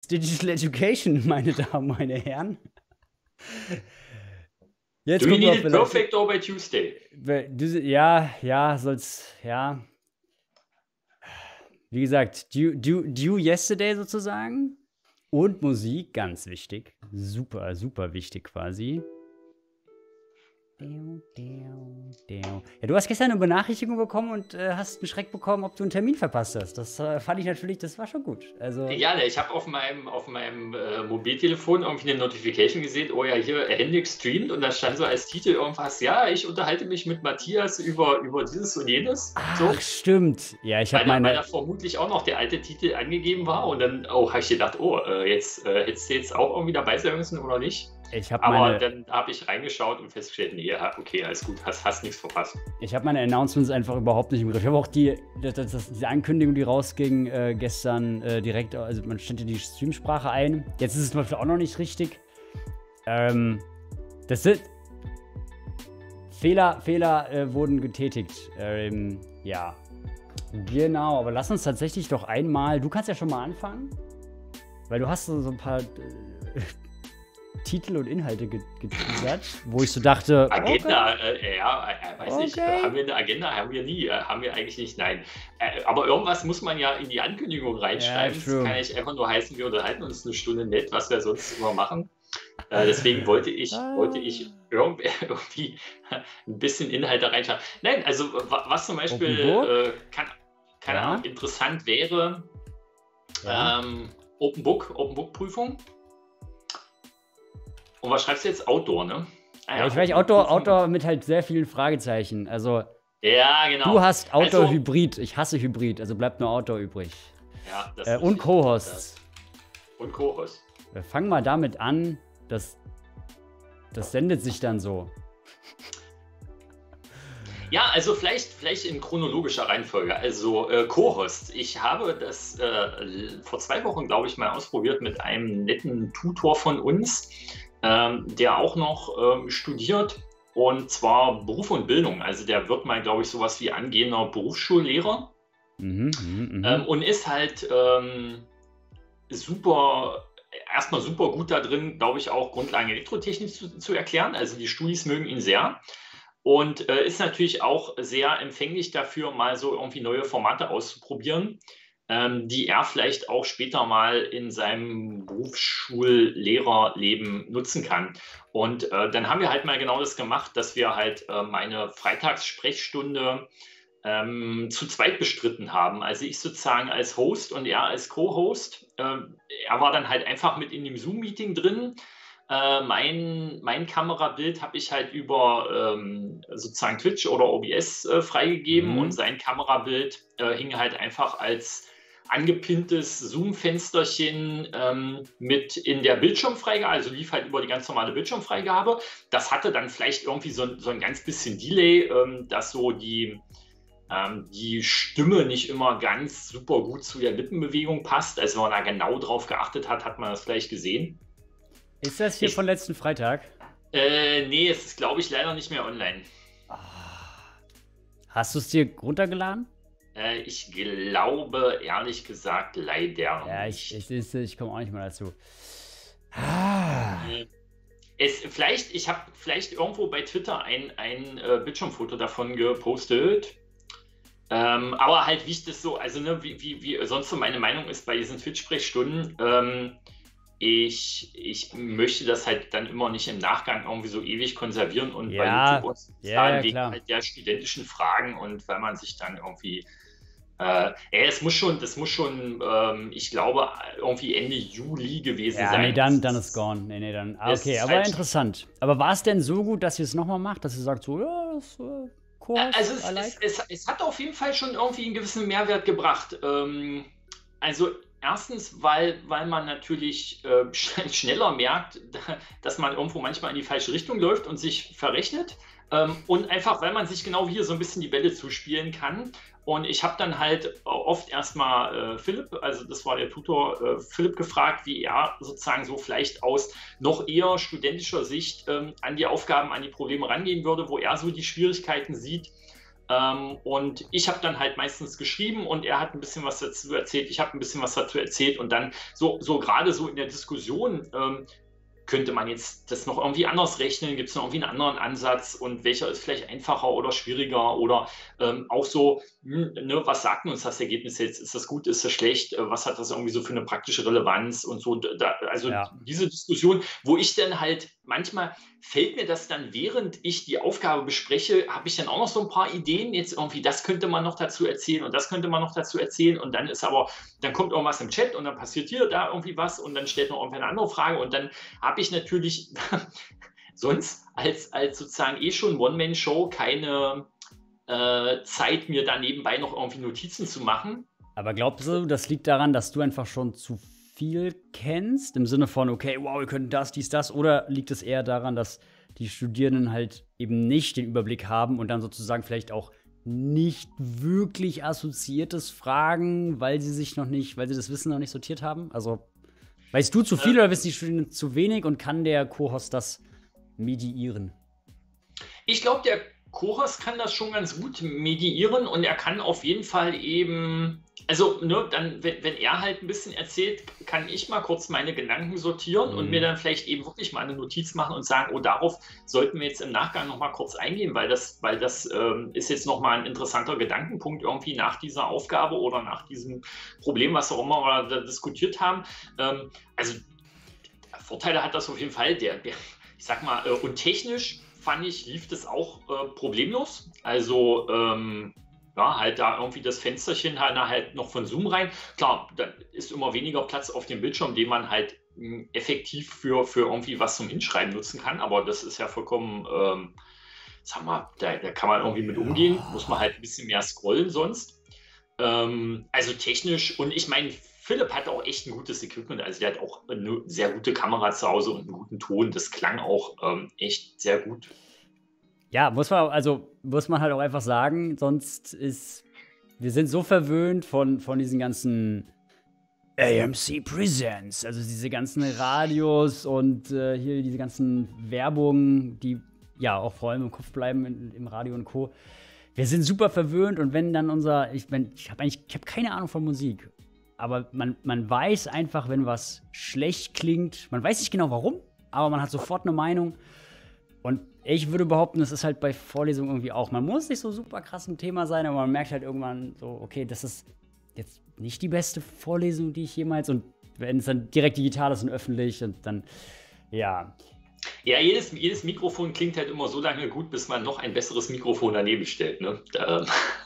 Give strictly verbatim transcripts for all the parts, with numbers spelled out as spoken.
Digital Education, meine Damen, meine Herren. Jetzt Do you gucken wir, need it perfect or by Tuesday? Ja, ja, soll's, ja. Wie gesagt, due, due, due yesterday sozusagen. Und Musik, ganz wichtig. Super, super wichtig quasi. Ja, du hast gestern eine Benachrichtigung bekommen und äh, hast einen Schreck bekommen, ob du einen Termin verpasst hast. Das äh, fand ich natürlich, das war schon gut. Also ja, ich habe auf meinem, auf meinem äh, Mobiltelefon irgendwie eine Notification gesehen, oh ja, hier Henrik streamt und da stand so als Titel irgendwas, ja, ich unterhalte mich mit Matthias über, über dieses und jenes. Ach, so. Stimmt. Ja, ich habe meine... Weil da vermutlich auch noch der alte Titel angegeben war und dann oh, habe ich gedacht, oh, äh, jetzt äh, hättest du jetzt auch irgendwie dabei sein müssen oder nicht? Ich hab Aber meine, dann habe ich reingeschaut und festgestellt, nee, okay, alles gut, hast, hast nichts verpasst. Ich habe meine Announcements einfach überhaupt nicht im Griff. Ich habe auch die, das, das, diese Ankündigung, die rausging, äh, gestern äh, direkt, also man stellte die Streamsprache ein. Jetzt ist es zum Beispiel auch noch nicht richtig. Ähm, das sind Fehler, Fehler äh, wurden getätigt. Ähm, ja, genau, aber lass uns tatsächlich doch einmal, du kannst ja schon mal anfangen, weil du hast so, so ein paar... Äh, Titel und Inhalte geteasert, wo ich so dachte, Agenda, okay. äh, ja, äh, weiß okay. nicht, äh, haben wir eine Agenda? Haben wir nie, äh, haben wir eigentlich nicht, nein. Äh, aber irgendwas muss man ja in die Ankündigung reinschreiben. Ja, das kann nicht einfach nur heißen, wir unterhalten uns eine Stunde nett, was wir sonst immer machen. Äh, deswegen wollte ich, ah. wollte ich irgendwie, irgendwie ein bisschen Inhalt da reinschreiben. Nein, also was zum Beispiel äh, kann, keine ja. Ahnung, interessant wäre, ja. ähm, Open Book, Open Book Prüfung. Und was schreibst du jetzt? Outdoor, ne? Ah, ja, ja, ich weiß, Outdoor, Outdoor mit halt sehr vielen Fragezeichen. Also, ja, genau. Du hast Outdoor-Hybrid. Also, ich hasse Hybrid, also bleibt nur Outdoor übrig. Ja, das äh, und Co-Hosts. Und Co-Hosts. Wir fangen mal damit an, dass das sendet sich dann so. Ja, also vielleicht, vielleicht in chronologischer Reihenfolge. Also äh, Co-Host. Ich habe das äh, vor zwei Wochen, glaube ich, mal ausprobiert mit einem netten Tutor von uns, ähm, der auch noch ähm, studiert, und zwar Beruf und Bildung. Also der wird mal, glaube ich, sowas wie angehender Berufsschullehrer mhm, mh, ähm, und ist halt ähm, super, erstmal super gut da drin, glaube ich, auch Grundlagen Elektrotechnik zu, zu erklären. Also die Studis mögen ihn sehr. Und äh, ist natürlich auch sehr empfänglich dafür, mal so irgendwie neue Formate auszuprobieren, ähm, die er vielleicht auch später mal in seinem Berufsschullehrerleben nutzen kann. Und äh, dann haben wir halt mal genau das gemacht, dass wir halt äh, meine Freitagssprechstunde ähm, zu zweit bestritten haben. Also ich sozusagen als Host und er als Co-Host. Äh, er war dann halt einfach mit in dem Zoom-Meeting drin. Äh, mein, mein Kamerabild habe ich halt über ähm, sozusagen Twitch oder O B S äh, freigegeben, mhm. und sein Kamerabild äh, hing halt einfach als angepinntes Zoom-Fensterchen ähm, mit in der Bildschirmfreigabe, also lief halt über die ganz normale Bildschirmfreigabe. Das hatte dann vielleicht irgendwie so, so ein ganz bisschen Delay, ähm, dass so die, ähm, die Stimme nicht immer ganz super gut zu der Lippenbewegung passt. Also wenn man da genau drauf geachtet hat, hat man das vielleicht gesehen. Ist das hier ich, von letzten Freitag? Äh, nee, es ist, glaube ich, leider nicht mehr online. Hast du es dir runtergeladen? Äh, ich glaube, ehrlich gesagt, leider Ja, ich, ich, ich, ich komme auch nicht mal dazu. Es, vielleicht, ich habe vielleicht irgendwo bei Twitter ein, ein äh, Bildschirmfoto davon gepostet. Ähm, aber halt, wie ich das so, also ne, wie, wie, wie sonst so meine Meinung ist bei diesen Twitch-Sprechstunden, ähm, Ich, ich möchte das halt dann immer nicht im Nachgang irgendwie so ewig konservieren und ja, bei YouTube uns ja, ja, wegen halt der studentischen Fragen und weil man sich dann irgendwie äh, ey, es muss schon, das muss schon, ähm, ich glaube, irgendwie Ende Juli gewesen ja, sein. Nee, dann, dann ist gone. Nee, nee, dann. Ah, okay, aber halt interessant. Aber war es denn so gut, dass ihr es nochmal macht, dass ihr sagt, so, ja, das ist äh, cool. Also es, like. es, es, es hat auf jeden Fall schon irgendwie einen gewissen Mehrwert gebracht. Ähm, also erstens, weil, weil man natürlich äh, schneller merkt, dass man irgendwo manchmal in die falsche Richtung läuft und sich verrechnet. Ähm, und einfach, weil man sich genau hier so ein bisschen die Bälle zuspielen kann. Und ich habe dann halt oft erstmal äh, Philipp, also das war der Tutor, äh, Philipp gefragt, wie er sozusagen so vielleicht aus noch eher studentischer Sicht ähm, an die Aufgaben, an die Probleme rangehen würde, wo er so die Schwierigkeiten sieht. Ähm, und ich habe dann halt meistens geschrieben und er hat ein bisschen was dazu erzählt, ich habe ein bisschen was dazu erzählt und dann so, so gerade so in der Diskussion ähm, könnte man jetzt das noch irgendwie anders rechnen? Gibt es noch irgendwie einen anderen Ansatz und welcher ist vielleicht einfacher oder schwieriger oder ähm, auch so, hm, ne, was sagt uns das Ergebnis jetzt? Ist das gut, ist das schlecht? Äh, Was hat das irgendwie so für eine praktische Relevanz und so? Da, also Ja. diese Diskussion, wo ich dann halt manchmal fällt mir das dann, während ich die Aufgabe bespreche, habe ich dann auch noch so ein paar Ideen. Jetzt irgendwie, das könnte man noch dazu erzählen und das könnte man noch dazu erzählen. Und dann ist aber, dann kommt irgendwas im Chat und dann passiert hier, da irgendwie was und dann stellt noch irgendwie eine andere Frage. Und dann habe ich natürlich sonst als, als sozusagen eh schon One-Man-Show keine äh, Zeit, mir da nebenbei noch irgendwie Notizen zu machen. Aber glaubst du, das liegt daran, dass du einfach schon zu viel kennst? Im Sinne von, okay, wow, wir können das, dies, das. Oder liegt es eher daran, dass die Studierenden halt eben nicht den Überblick haben und dann sozusagen vielleicht auch nicht wirklich Assoziiertes fragen, weil sie sich noch nicht, weil sie das Wissen noch nicht sortiert haben? Also, weißt du zu viel äh, oder wissen die Studierenden zu wenig und kann der Co-Host das mediieren? Ich glaube, der Co-Host kann das schon ganz gut mediieren und er kann auf jeden Fall eben, also ne, dann, wenn, wenn er halt ein bisschen erzählt, kann ich mal kurz meine Gedanken sortieren mhm. und mir dann vielleicht eben wirklich mal eine Notiz machen und sagen, oh, darauf sollten wir jetzt im Nachgang noch mal kurz eingehen, weil das, weil das ähm, ist jetzt noch mal ein interessanter Gedankenpunkt irgendwie nach dieser Aufgabe oder nach diesem Problem, was auch immer wir da diskutiert haben. Ähm, also Vorteile hat das auf jeden Fall, der, der ich sag mal, äh, und technisch fand ich, lief das auch äh, problemlos. Also, ähm, ja, halt da irgendwie das Fensterchen halt, halt noch von Zoom rein. Klar, da ist immer weniger Platz auf dem Bildschirm, den man halt mh, effektiv für, für irgendwie was zum Hinschreiben nutzen kann. Aber das ist ja vollkommen, ähm, sag mal, da, da kann man irgendwie mit umgehen. Muss man halt ein bisschen mehr scrollen sonst. Ähm, also technisch, und ich meine, Philipp hat auch echt ein gutes Equipment, also der hat auch eine sehr gute Kamera zu Hause und einen guten Ton. Das klang auch ähm, echt sehr gut. Ja, muss man, also muss man halt auch einfach sagen, sonst ist, wir sind so verwöhnt von, von diesen ganzen A M C Presents, also diese ganzen Radios und äh, hier diese ganzen Werbungen, die ja auch vor allem im Kopf bleiben in, im Radio und Co. Wir sind super verwöhnt und wenn dann unser, ich, wenn, ich habe eigentlich, ich habe keine Ahnung von Musik. Aber man, man weiß einfach, wenn was schlecht klingt, man weiß nicht genau warum, aber man hat sofort eine Meinung. Und ich würde behaupten, das ist halt bei Vorlesungen irgendwie auch. Man muss nicht so super krass im Thema sein, aber man merkt halt irgendwann so, okay, das ist jetzt nicht die beste Vorlesung, die ich jemals, und wenn es dann direkt digital ist und öffentlich und dann, ja. Ja, jedes, jedes Mikrofon klingt halt immer so lange gut, bis man noch ein besseres Mikrofon daneben stellt, ne? Da,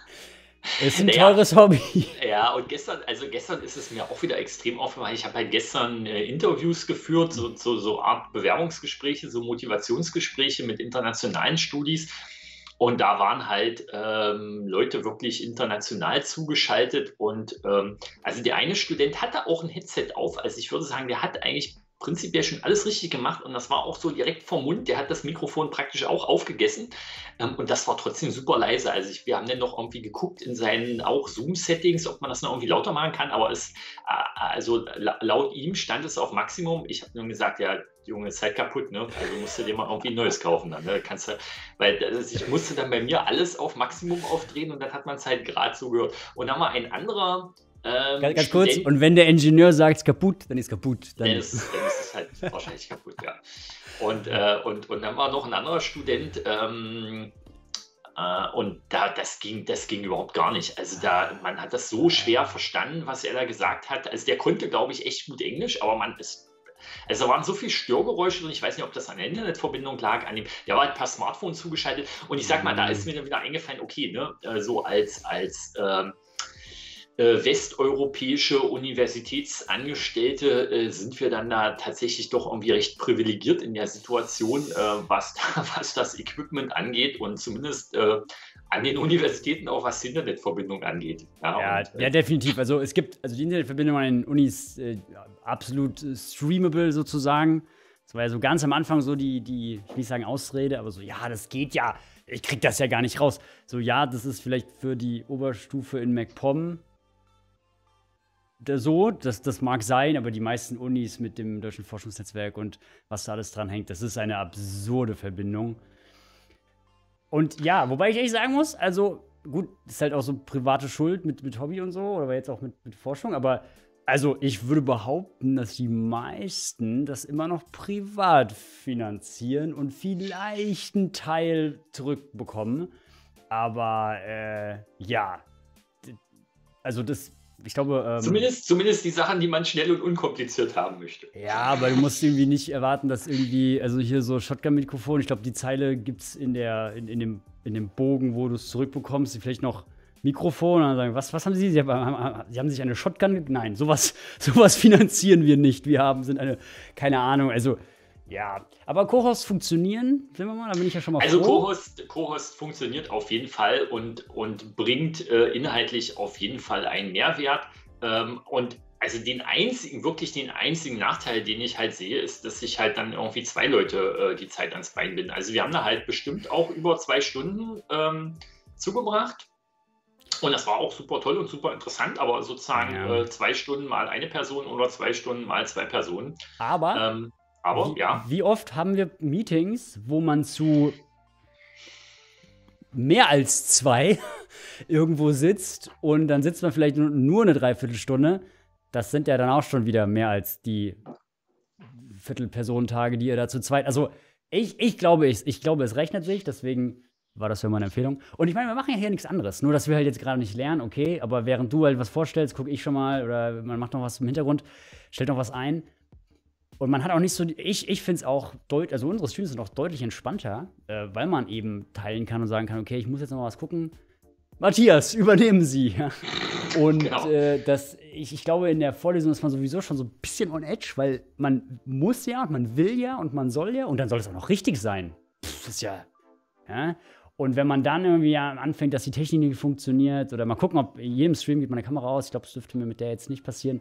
ist ein naja, teures Hobby. Ja, und gestern, also gestern ist es mir auch wieder extrem aufgefallen. Ich habe halt gestern äh, Interviews geführt, so, so, so Art Bewerbungsgespräche, so Motivationsgespräche mit internationalen Studis. Und da waren halt ähm, Leute wirklich international zugeschaltet. Und ähm, also der eine Student hatte auch ein Headset auf. Also ich würde sagen, der hat eigentlich prinzipiell schon alles richtig gemacht und das war auch so direkt vom Mund. Der hat das Mikrofon praktisch auch aufgegessen ähm, und das war trotzdem super leise. Also ich, wir haben dann noch irgendwie geguckt in seinen auch Zoom-Settings, ob man das noch irgendwie lauter machen kann, aber es, äh, also laut ihm stand es auf Maximum. Ich habe nur gesagt, ja, Junge, ist halt kaputt, ne? Also musst du dir mal irgendwie ein neues kaufen dann, ne? Kannst du, weil also ich musste dann bei mir alles auf Maximum aufdrehen und dann hat man es halt gerade so gehört. Und dann war ein anderer Ähm, ganz, ganz kurz, und wenn der Ingenieur sagt, es ist kaputt, dann ist es kaputt. Dann, dann, ist, dann ist es halt wahrscheinlich kaputt, ja. Und, äh, und, und dann war noch ein anderer Student, ähm, äh, und da, das ging, das ging überhaupt gar nicht. Also da, man hat das so schwer verstanden, was er da gesagt hat. Also der konnte, glaube ich, echt gut Englisch, aber man ist, also da waren so viele Störgeräusche drin, ich weiß nicht, ob das an der Internetverbindung lag, an dem, der war halt per Smartphone zugeschaltet. Und ich sag mal, da ist mir dann wieder eingefallen, okay, ne, so als, als, ähm, Äh, westeuropäische Universitätsangestellte äh, sind wir dann da tatsächlich doch irgendwie recht privilegiert in der Situation, äh, was, da, was das Equipment angeht und zumindest äh, an den Universitäten auch was die Internetverbindung angeht. Ja, ja, und, äh, ja, definitiv. Also es gibt, also die Internetverbindung an den Unis äh, absolut äh, streamable sozusagen. Das war ja so ganz am Anfang so die, die, ich will nicht sagen Ausrede, aber so, ja, das geht ja, ich krieg das ja gar nicht raus. So, ja, das ist vielleicht für die Oberstufe in MacPom so, das, das mag sein, aber die meisten Unis mit dem Deutschen Forschungsnetzwerk und was da alles dran hängt, das ist eine absurde Verbindung. Und ja, wobei ich ehrlich sagen muss, also gut, ist halt auch so private Schuld mit, mit Hobby und so, oder jetzt auch mit, mit Forschung, aber also ich würde behaupten, dass die meisten das immer noch privat finanzieren und vielleicht einen Teil zurückbekommen. Aber äh, ja, also das, ich glaube. Ähm, zumindest, zumindest die Sachen, die man schnell und unkompliziert haben möchte. Ja, aber du musst irgendwie nicht erwarten, dass irgendwie, also hier so Shotgun-Mikrofon, ich glaube, die Zeile gibt es in, in, in, dem, in dem Bogen, wo du es zurückbekommst, vielleicht noch Mikrofon und dann sagen, was, was haben Sie? Sie haben, Sie haben sich eine Shotgun? Nein, sowas, sowas finanzieren wir nicht. Wir haben, sind eine, keine Ahnung, also ja. Aber Co-Hosts funktionieren, sehen wir mal, da bin ich ja schon mal Also froh. Co-Host, Co-Host funktioniert auf jeden Fall und, und bringt äh, inhaltlich auf jeden Fall einen Mehrwert. Ähm, und also den einzigen, wirklich den einzigen Nachteil, den ich halt sehe, ist, dass sich halt dann irgendwie zwei Leute äh, die Zeit ans Bein binden. Also wir haben da halt bestimmt auch über zwei Stunden ähm, zugebracht. Und das war auch super toll und super interessant, aber sozusagen Ja. äh, zwei Stunden mal eine Person oder zwei Stunden mal zwei Personen. Aber, ähm, aber wie, ja. wie oft haben wir Meetings, wo man zu mehr als zwei irgendwo sitzt und dann sitzt man vielleicht nur, nur eine Dreiviertelstunde. Das sind ja dann auch schon wieder mehr als die Viertelpersonentage, die ihr da zu zweit. Also ich, ich glaube, ich, ich glaube, es rechnet sich, deswegen war das ja meine Empfehlung. Und ich meine, wir machen ja hier nichts anderes. Nur, dass wir halt jetzt gerade nicht lernen, okay, aber während du halt was vorstellst, gucke ich schon mal oder man macht noch was im Hintergrund, stellt noch was ein. Und man hat auch nicht so, ich, ich finde es auch deutlich, also unsere Streams sind auch deutlich entspannter, äh, weil man eben teilen kann und sagen kann, okay, ich muss jetzt noch mal was gucken. Matthias, übernehmen Sie. Und genau. äh, das, ich, ich glaube, in der Vorlesung ist man sowieso schon so ein bisschen on edge, weil man muss ja und man will ja und man soll ja und dann soll es auch noch richtig sein. Pff, das ist ja, ja. Und wenn man dann irgendwie ja anfängt, dass die Technik nicht funktioniert oder mal gucken, ob in jedem Stream geht meine Kamera aus, ich glaube, das dürfte mir mit der jetzt nicht passieren.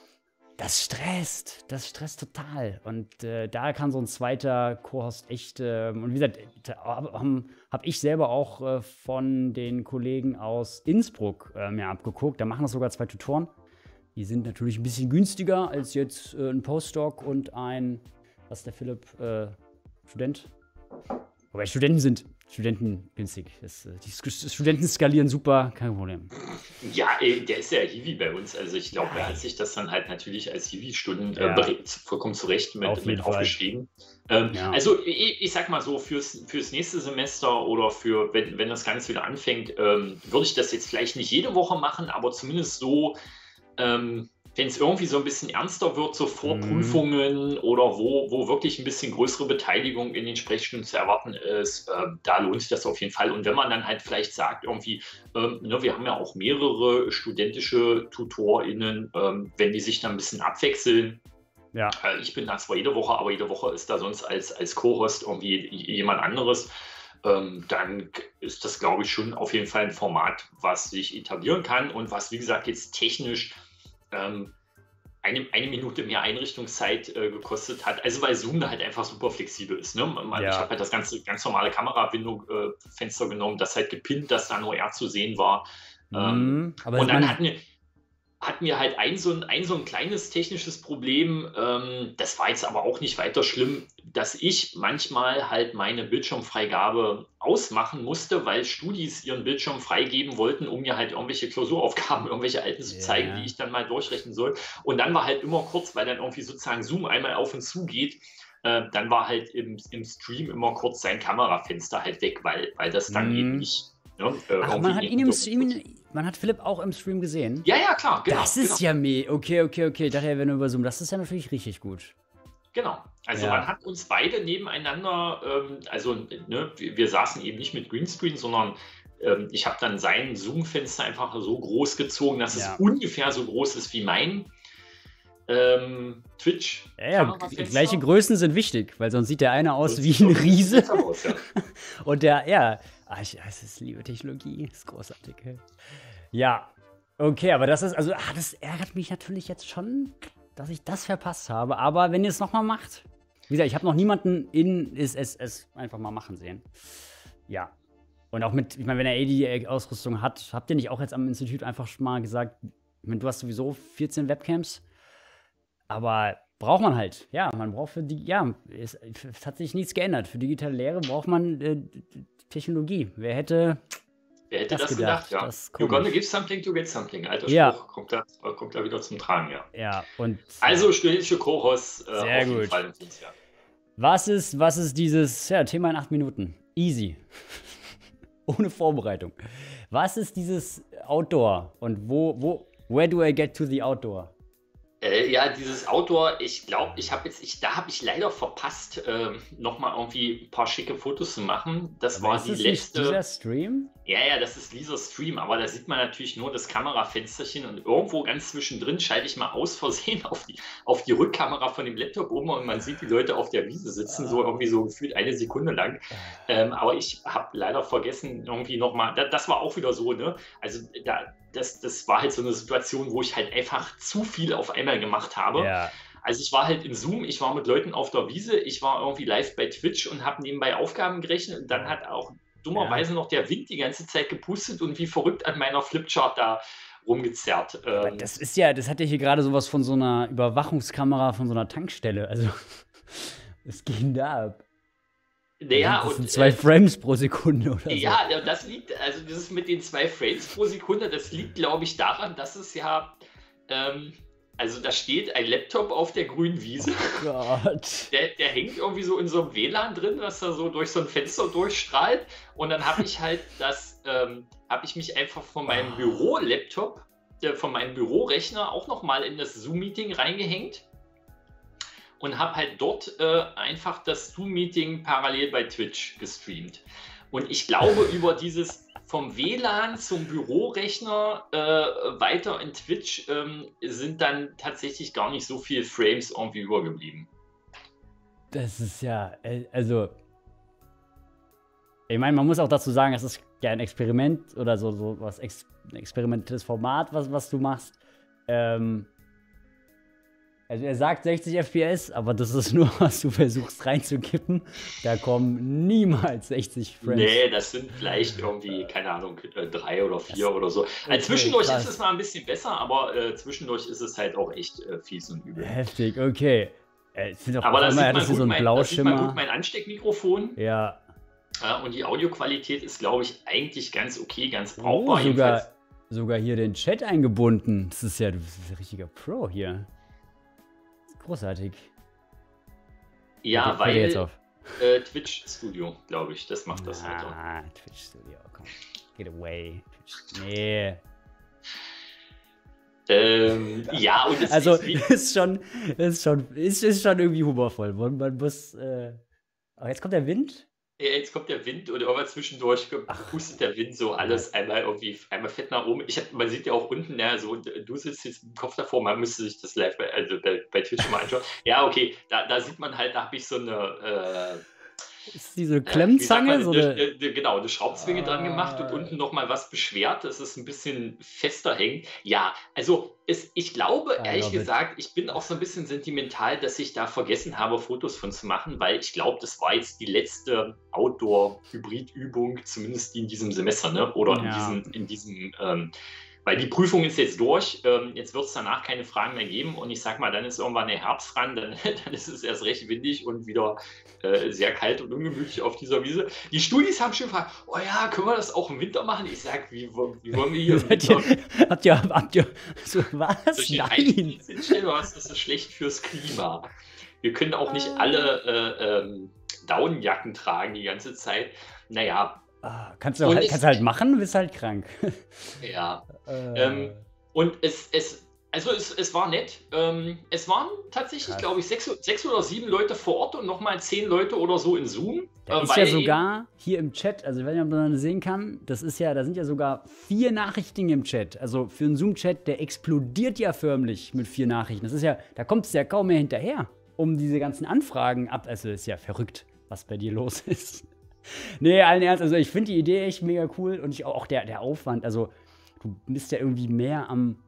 Das stresst, das stresst total. Und äh, da kann so ein zweiter Co-Host echt, äh, und wie gesagt, habe hab ich selber auch äh, von den Kollegen aus Innsbruck äh, mir abgeguckt. Da machen das sogar zwei Tutoren. Die sind natürlich ein bisschen günstiger als jetzt äh, ein Postdoc und ein, was ist der Philipp, äh, Student? Wobei Studenten sind Studenten günstig. Das, die Studenten skalieren super, kein Problem. Ja, ey, der ist ja Hiwi bei uns. Also ich glaube, er hat sich das dann halt natürlich als Hiwi-Stunden ja. äh, vollkommen zurecht mit, Auf mit aufgeschrieben. Ähm, ja. Also ich, ich sag mal so, fürs, fürs nächste Semester oder für, wenn, wenn das Ganze wieder anfängt, ähm, würde ich das jetzt vielleicht nicht jede Woche machen, aber zumindest so, ähm, wenn es irgendwie so ein bisschen ernster wird, so Vorprüfungen mhm. oder wo, wo wirklich ein bisschen größere Beteiligung in den Sprechstunden zu erwarten ist, äh, da lohnt sich das auf jeden Fall. Und wenn man dann halt vielleicht sagt, irgendwie, ähm, ne, wir haben ja auch mehrere studentische TutorInnen, ähm, wenn die sich dann ein bisschen abwechseln. Ja. Äh, ich bin da zwar jede Woche, aber jede Woche ist da sonst als, als Co-Host irgendwie jemand anderes. Ähm, dann ist das, glaube ich, schon auf jeden Fall ein Format, was sich etablieren kann und was, wie gesagt, jetzt technisch Ähm, eine, eine Minute mehr Einrichtungszeit äh, gekostet hat. Also weil Zoom da halt einfach super flexibel ist. Ne? Man, ja. Ich habe halt das ganze ganz normale Kamera-Fenster äh, genommen, das halt gepinnt, dass da nur er zu sehen war. Mhm, ähm, aber und dann hatten wir, hatten wir halt ein so ein, ein so ein kleines technisches Problem. Ähm, das war jetzt aber auch nicht weiter schlimm, dass ich manchmal halt meine Bildschirmfreigabe ausmachen musste, weil Studis ihren Bildschirm freigeben wollten, um mir halt irgendwelche Klausuraufgaben, irgendwelche alten zu zeigen, yeah. die ich dann mal durchrechnen soll. Und dann war halt immer kurz, weil dann irgendwie sozusagen Zoom einmal auf und zu geht, äh, dann war halt im, im Stream immer kurz sein Kamerafenster halt weg, weil, weil das dann mm. eben nicht... Ja, äh, Ach, man hat ihn im Stream, man hat Philipp auch im Stream gesehen? Ja, ja, klar. Genau, das ist genau. ja meh. Okay, okay, okay. Daher werden wir über Zoom. Das ist ja natürlich richtig gut. Genau. Also ja. man hat uns beide nebeneinander, ähm, also ne, wir, wir saßen eben nicht mit Greenscreen, sondern ähm, ich habe dann sein Zoom-Fenster einfach so groß gezogen, dass ja. es ungefähr so groß ist wie mein ähm, Twitch. Ja, ja, gleiche Größen sind wichtig, weil sonst sieht der eine aus wie ein Riese. Aus, ja. Und der, ja, ach, ich, es ist liebe Technologie, ist großartig. Ja, okay, aber das ist, also, ach, das ärgert mich natürlich jetzt schon, dass ich das verpasst habe. Aber wenn ihr es nochmal macht, wie gesagt, ich habe noch niemanden in es, es, es einfach mal machen sehen. Ja. Und auch mit, ich meine, wenn er eh die Ausrüstung hat, habt ihr nicht auch jetzt am Institut einfach schon mal gesagt, ich meine, du hast sowieso vierzehn Webcams, aber braucht man halt. Ja, man braucht für die, ja, es, es hat sich nichts geändert. Für digitale Lehre braucht man äh, Technologie. Wer hätte, Wer hätte Das das gedacht, gedacht, ja. das ist You gonna komisch. give something to get something. Alter Ja. Spruch, kommt da, kommt da wieder zum Tragen, ja. Ja, und Also studentische Chorus äh, Sehr auf jeden gut. Fall empfehlenswert. was ist, was ist dieses, ja, Thema in acht Minuten? Easy. Ohne Vorbereitung. Was ist dieses Outdoor und wo, wo, where do I get to the Outdoor? Äh, ja, dieses Outdoor, ich glaube, ich habe jetzt, ich, da habe ich leider verpasst, ähm, nochmal irgendwie ein paar schicke Fotos zu machen. Das Aber war ist die das nicht letzte. dieser Stream? Ja, ja, das ist dieser Stream, aber da sieht man natürlich nur das Kamerafensterchen und irgendwo ganz zwischendrin schalte ich mal aus Versehen auf die, auf die Rückkamera von dem Laptop um und man sieht die Leute auf der Wiese sitzen, so irgendwie so gefühlt eine Sekunde lang. Ähm, aber ich habe leider vergessen, irgendwie nochmal, das, das war auch wieder so, ne? Also da, das, das war halt so eine Situation, wo ich halt einfach zu viel auf einmal gemacht habe. Ja. Also ich war halt in Zoom, ich war mit Leuten auf der Wiese, ich war irgendwie live bei Twitch und habe nebenbei Aufgaben gerechnet und dann hat auch dummerweise noch der Wind die ganze Zeit gepustet und wie verrückt an meiner Flipchart da rumgezerrt. Aber Ähm, das ist ja, das hat ja hier gerade sowas von so einer Überwachungskamera von so einer Tankstelle. Also, was geht denn da ab? naja, das sind und zwei äh, Frames pro Sekunde oder so. ja, ja, das liegt, also dieses mit den zwei Frames pro Sekunde, das liegt, glaube ich, daran, dass es ja, ähm, also da steht ein Laptop auf der grünen Wiese. Oh Gott. Der, der hängt irgendwie so in so einem W L A N drin, was da so durch so ein Fenster durchstrahlt. Und dann habe ich halt das, ähm, habe ich mich einfach von meinem Büro-Laptop, äh, von meinem Bürorechner auch nochmal in das Zoom-Meeting reingehängt und habe halt dort äh, einfach das Zoom-Meeting parallel bei Twitch gestreamt. Und ich glaube, über dieses vom W L A N zum Bürorechner äh, weiter in Twitch ähm, sind dann tatsächlich gar nicht so viele Frames irgendwie übergeblieben. Das ist ja, äh, also, ich meine, man muss auch dazu sagen, es ist ja ein Experiment oder so, so was ex ein experimentelles Format, was, was du machst. Ähm, also er sagt sechzig F P S, aber das ist nur, was du versuchst reinzukippen. Da kommen niemals sechzig Frames. Nee, das sind vielleicht irgendwie, keine Ahnung, äh, drei oder vier Das- oder so. okay, Also zwischendurch krass. ist es mal ein bisschen besser, aber äh, zwischendurch ist es halt auch echt äh, fies und übel. Heftig, okay. Äh, es sind doch Aber auch da immer, sieht, das man ist gut so ein mein, da sieht man gut Blauschimmer. mein Ansteckmikrofon. Ja. Äh, und die Audioqualität ist, glaube ich, eigentlich ganz okay, ganz Oh, brauchbar. jedenfalls. sogar, sogar hier den Chat eingebunden. Das ist ja, du bist ein richtiger Pro hier. Das ist großartig. Ja, Okay, hör dir jetzt weil auf. äh, Twitch Studio, glaube ich, das macht das halt. auch. Ah, Twitch Studio, komm. Get away. Twitch. Nee. Ähm, ja, und es Also, ist, wie, ist schon, ist schon, ist, ist schon irgendwie humorvoll. Man, man muss, äh... Aber jetzt kommt der Wind. ja, jetzt kommt der Wind und irgendwann zwischendurch ge- pustet der Wind so alles einmal irgendwie einmal fett nach oben. Ich hab, man sieht ja auch unten, ja, so, du sitzt jetzt mit dem Kopf davor, man müsste sich das live bei, also bei, bei Twitch mal anschauen. Ja, okay, da, da sieht man halt, da habe ich so eine, Ist diese äh, wie sagt Klemmzange? man, So eine, eine, eine, eine, genau, eine Schraubzwinge dran gemacht und Ah. unten nochmal was beschwert, dass es ein bisschen fester hängt. Ja, also es, ich glaube, I ehrlich love it. gesagt, ich bin auch so ein bisschen sentimental, dass ich da vergessen habe, Fotos von zu machen, weil ich glaube, das war jetzt die letzte Outdoor-Hybrid-Übung, zumindest die in diesem Semester, ne? Oder in Ja. diesem, in diesem ähm, weil die Prüfung ist jetzt durch, ähm, jetzt wird es danach keine Fragen mehr geben und ich sag mal, dann ist irgendwann der Herbst dran, dann, dann ist es erst recht windig und wieder äh, sehr kalt und ungemütlich auf dieser Wiese. Die Studis haben schon gefragt, oh ja, können wir das auch im Winter machen? Ich sag, wie, wo- wie wollen wir hier im Seid ihr, Winter habt ihr, habt ihr, so, was? durch den Nein. Eisdienst hinstellen? Was, das ist schlecht fürs Klima. Wir können auch nicht alle äh, ähm, Daunenjacken tragen die ganze Zeit. Naja, Ah, kannst, du Und halt, ich- kannst du halt machen, bist halt krank. ja. Äh, Ähm, Und es, es, also es, es war nett. Ähm, es waren tatsächlich, Krass. glaube ich, sechs, sechs oder sieben Leute vor Ort und nochmal zehn Leute oder so in Zoom. Da äh, ist weil ja sogar hier im Chat, also ich weiß nicht, ob man das sehen kann, das ist ja, da sind ja sogar vier Nachrichten im Chat. Also für einen Zoom-Chat, der explodiert ja förmlich mit vier Nachrichten. Das ist ja, da kommt es ja kaum mehr hinterher, um diese ganzen Anfragen ab. Also ist ja verrückt, was bei dir los ist. Nee, allen Ernst, also ich finde die Idee echt mega cool und ich, auch der, der Aufwand, also du bist ja irgendwie mehr am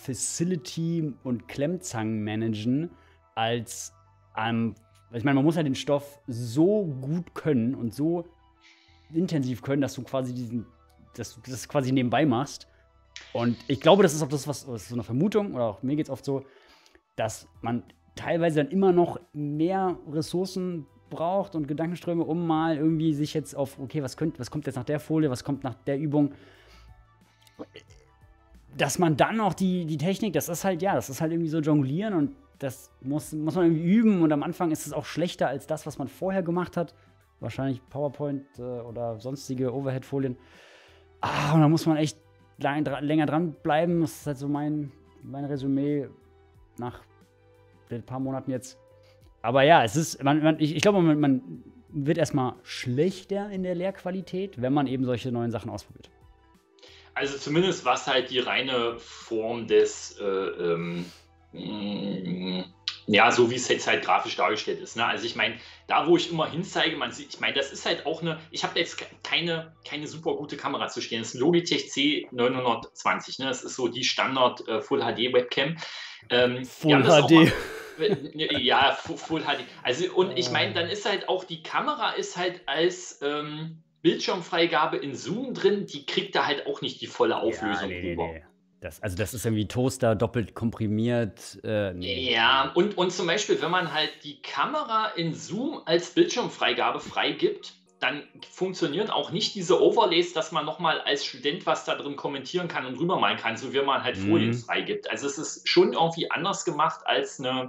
Facility und Klemmzangen managen als am, ich meine, man muss ja den Stoff so gut können und so intensiv können, dass du quasi diesen, dass du das quasi nebenbei machst. Und ich glaube, das ist auch das, was, das ist so eine Vermutung, oder auch mir geht es oft so, dass man teilweise dann immer noch mehr Ressourcen braucht und Gedankenströme, um mal irgendwie sich jetzt auf, okay, was, könnt, was kommt jetzt nach der Folie, was kommt nach der Übung. Dass man dann auch die, die Technik, das ist halt, ja, das ist halt irgendwie so jonglieren und das muss, muss man irgendwie üben und am Anfang ist es auch schlechter als das, was man vorher gemacht hat. Wahrscheinlich PowerPoint äh, oder sonstige Overhead-Folien. Ah, und da muss man echt lang, dra länger dranbleiben. Das ist halt so mein, mein Resümee nach ein paar Monaten jetzt. Aber ja, es ist, man, man, ich, ich glaube, man, man wird erstmal schlechter in der Lehrqualität, wenn man eben solche neuen Sachen ausprobiert. Also zumindest was halt die reine Form des, äh, ähm, mh, ja, so wie es jetzt halt grafisch dargestellt ist. Ne? Also ich meine, da wo ich immer hinzeige, man sieht, ich meine, das ist halt auch eine, ich habe jetzt keine, keine super gute Kamera zu stehen. Das ist ein Logitech C neunhundertzwanzig, ne? Das ist so die Standard äh, Full H D Webcam. Ähm, Full H D. Ja, Full H D. Also, und ich meine, dann ist halt auch die Kamera ist halt als ähm, Bildschirmfreigabe in Zoom drin, die kriegt da halt auch nicht die volle Auflösung ja, nee, rüber. Nee, nee. Das, also das ist irgendwie Toaster doppelt komprimiert. Äh, nee. Ja, und, und zum Beispiel, wenn man halt die Kamera in Zoom als Bildschirmfreigabe freigibt, dann funktionieren auch nicht diese Overlays, dass man nochmal als Student was da drin kommentieren kann und rübermalen kann, so wie man halt Mhm. Folien freigibt. Also es ist schon irgendwie anders gemacht als eine,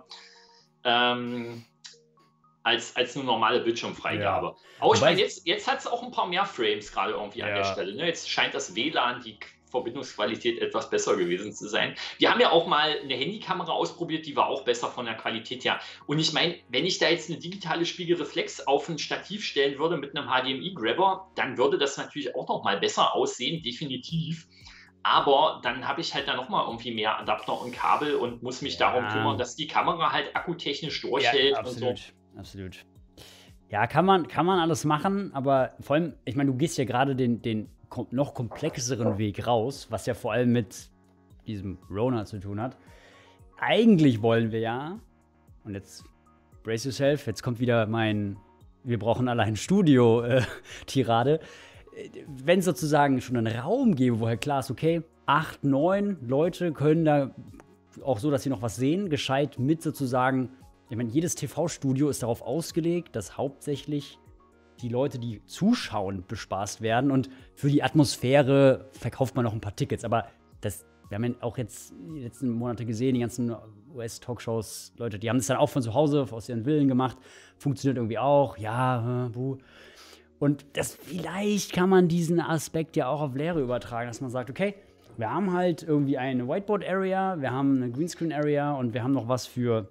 ähm, als, als eine normale Bildschirmfreigabe. Ja. Aber ich Wobei- meine, jetzt, jetzt hat es auch ein paar mehr Frames gerade irgendwie an Ja. der Stelle. Ne? Jetzt scheint das W L A N, die Verbindungsqualität etwas besser gewesen zu sein. Wir haben ja auch mal eine Handykamera ausprobiert, die war auch besser von der Qualität her. Und ich meine, wenn ich da jetzt eine digitale Spiegelreflex auf ein Stativ stellen würde mit einem H D M I-Grabber, dann würde das natürlich auch noch mal besser aussehen, definitiv. Aber dann habe ich halt da noch mal irgendwie mehr Adapter und Kabel und muss mich Ja. darum kümmern, dass die Kamera halt akkutechnisch durchhält Ja, und absolut, so. absolut. Ja, kann man, kann man alles machen, aber vor allem, ich meine, du gehst ja gerade den, den kom noch komplexeren Weg raus, was ja vor allem mit diesem Rona zu tun hat. Eigentlich wollen wir ja, und jetzt brace yourself, jetzt kommt wieder mein wir brauchen alle ein Studio-Tirade. Wenn es sozusagen schon einen Raum gäbe, wo halt klar ist, okay, acht, neun Leute können da auch so, dass sie noch was sehen, gescheit mit sozusagen. Ich meine, jedes T V-Studio ist darauf ausgelegt, dass hauptsächlich die Leute, die zuschauen, bespaßt werden. Und für die Atmosphäre verkauft man noch ein paar Tickets. Aber das, wir haben ja auch jetzt die letzten Monate gesehen, die ganzen U S-Talkshows, Leute, die haben das dann auch von zu Hause, aus ihren Villen gemacht. Funktioniert irgendwie auch. Ja, äh, buh. Und das, vielleicht kann man diesen Aspekt ja auch auf Lehre übertragen, dass man sagt, okay, wir haben halt irgendwie eine Whiteboard-Area, wir haben eine Greenscreen-Area und wir haben noch was für,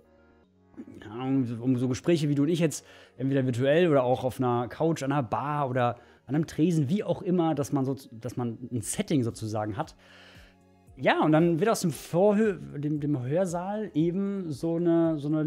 um so Gespräche wie du und ich jetzt, entweder virtuell oder auch auf einer Couch, an einer Bar oder an einem Tresen, wie auch immer, dass man, so, dass man ein Setting sozusagen hat. Ja, und dann wird aus dem, Vorhö dem, dem Hörsaal eben so eine, so eine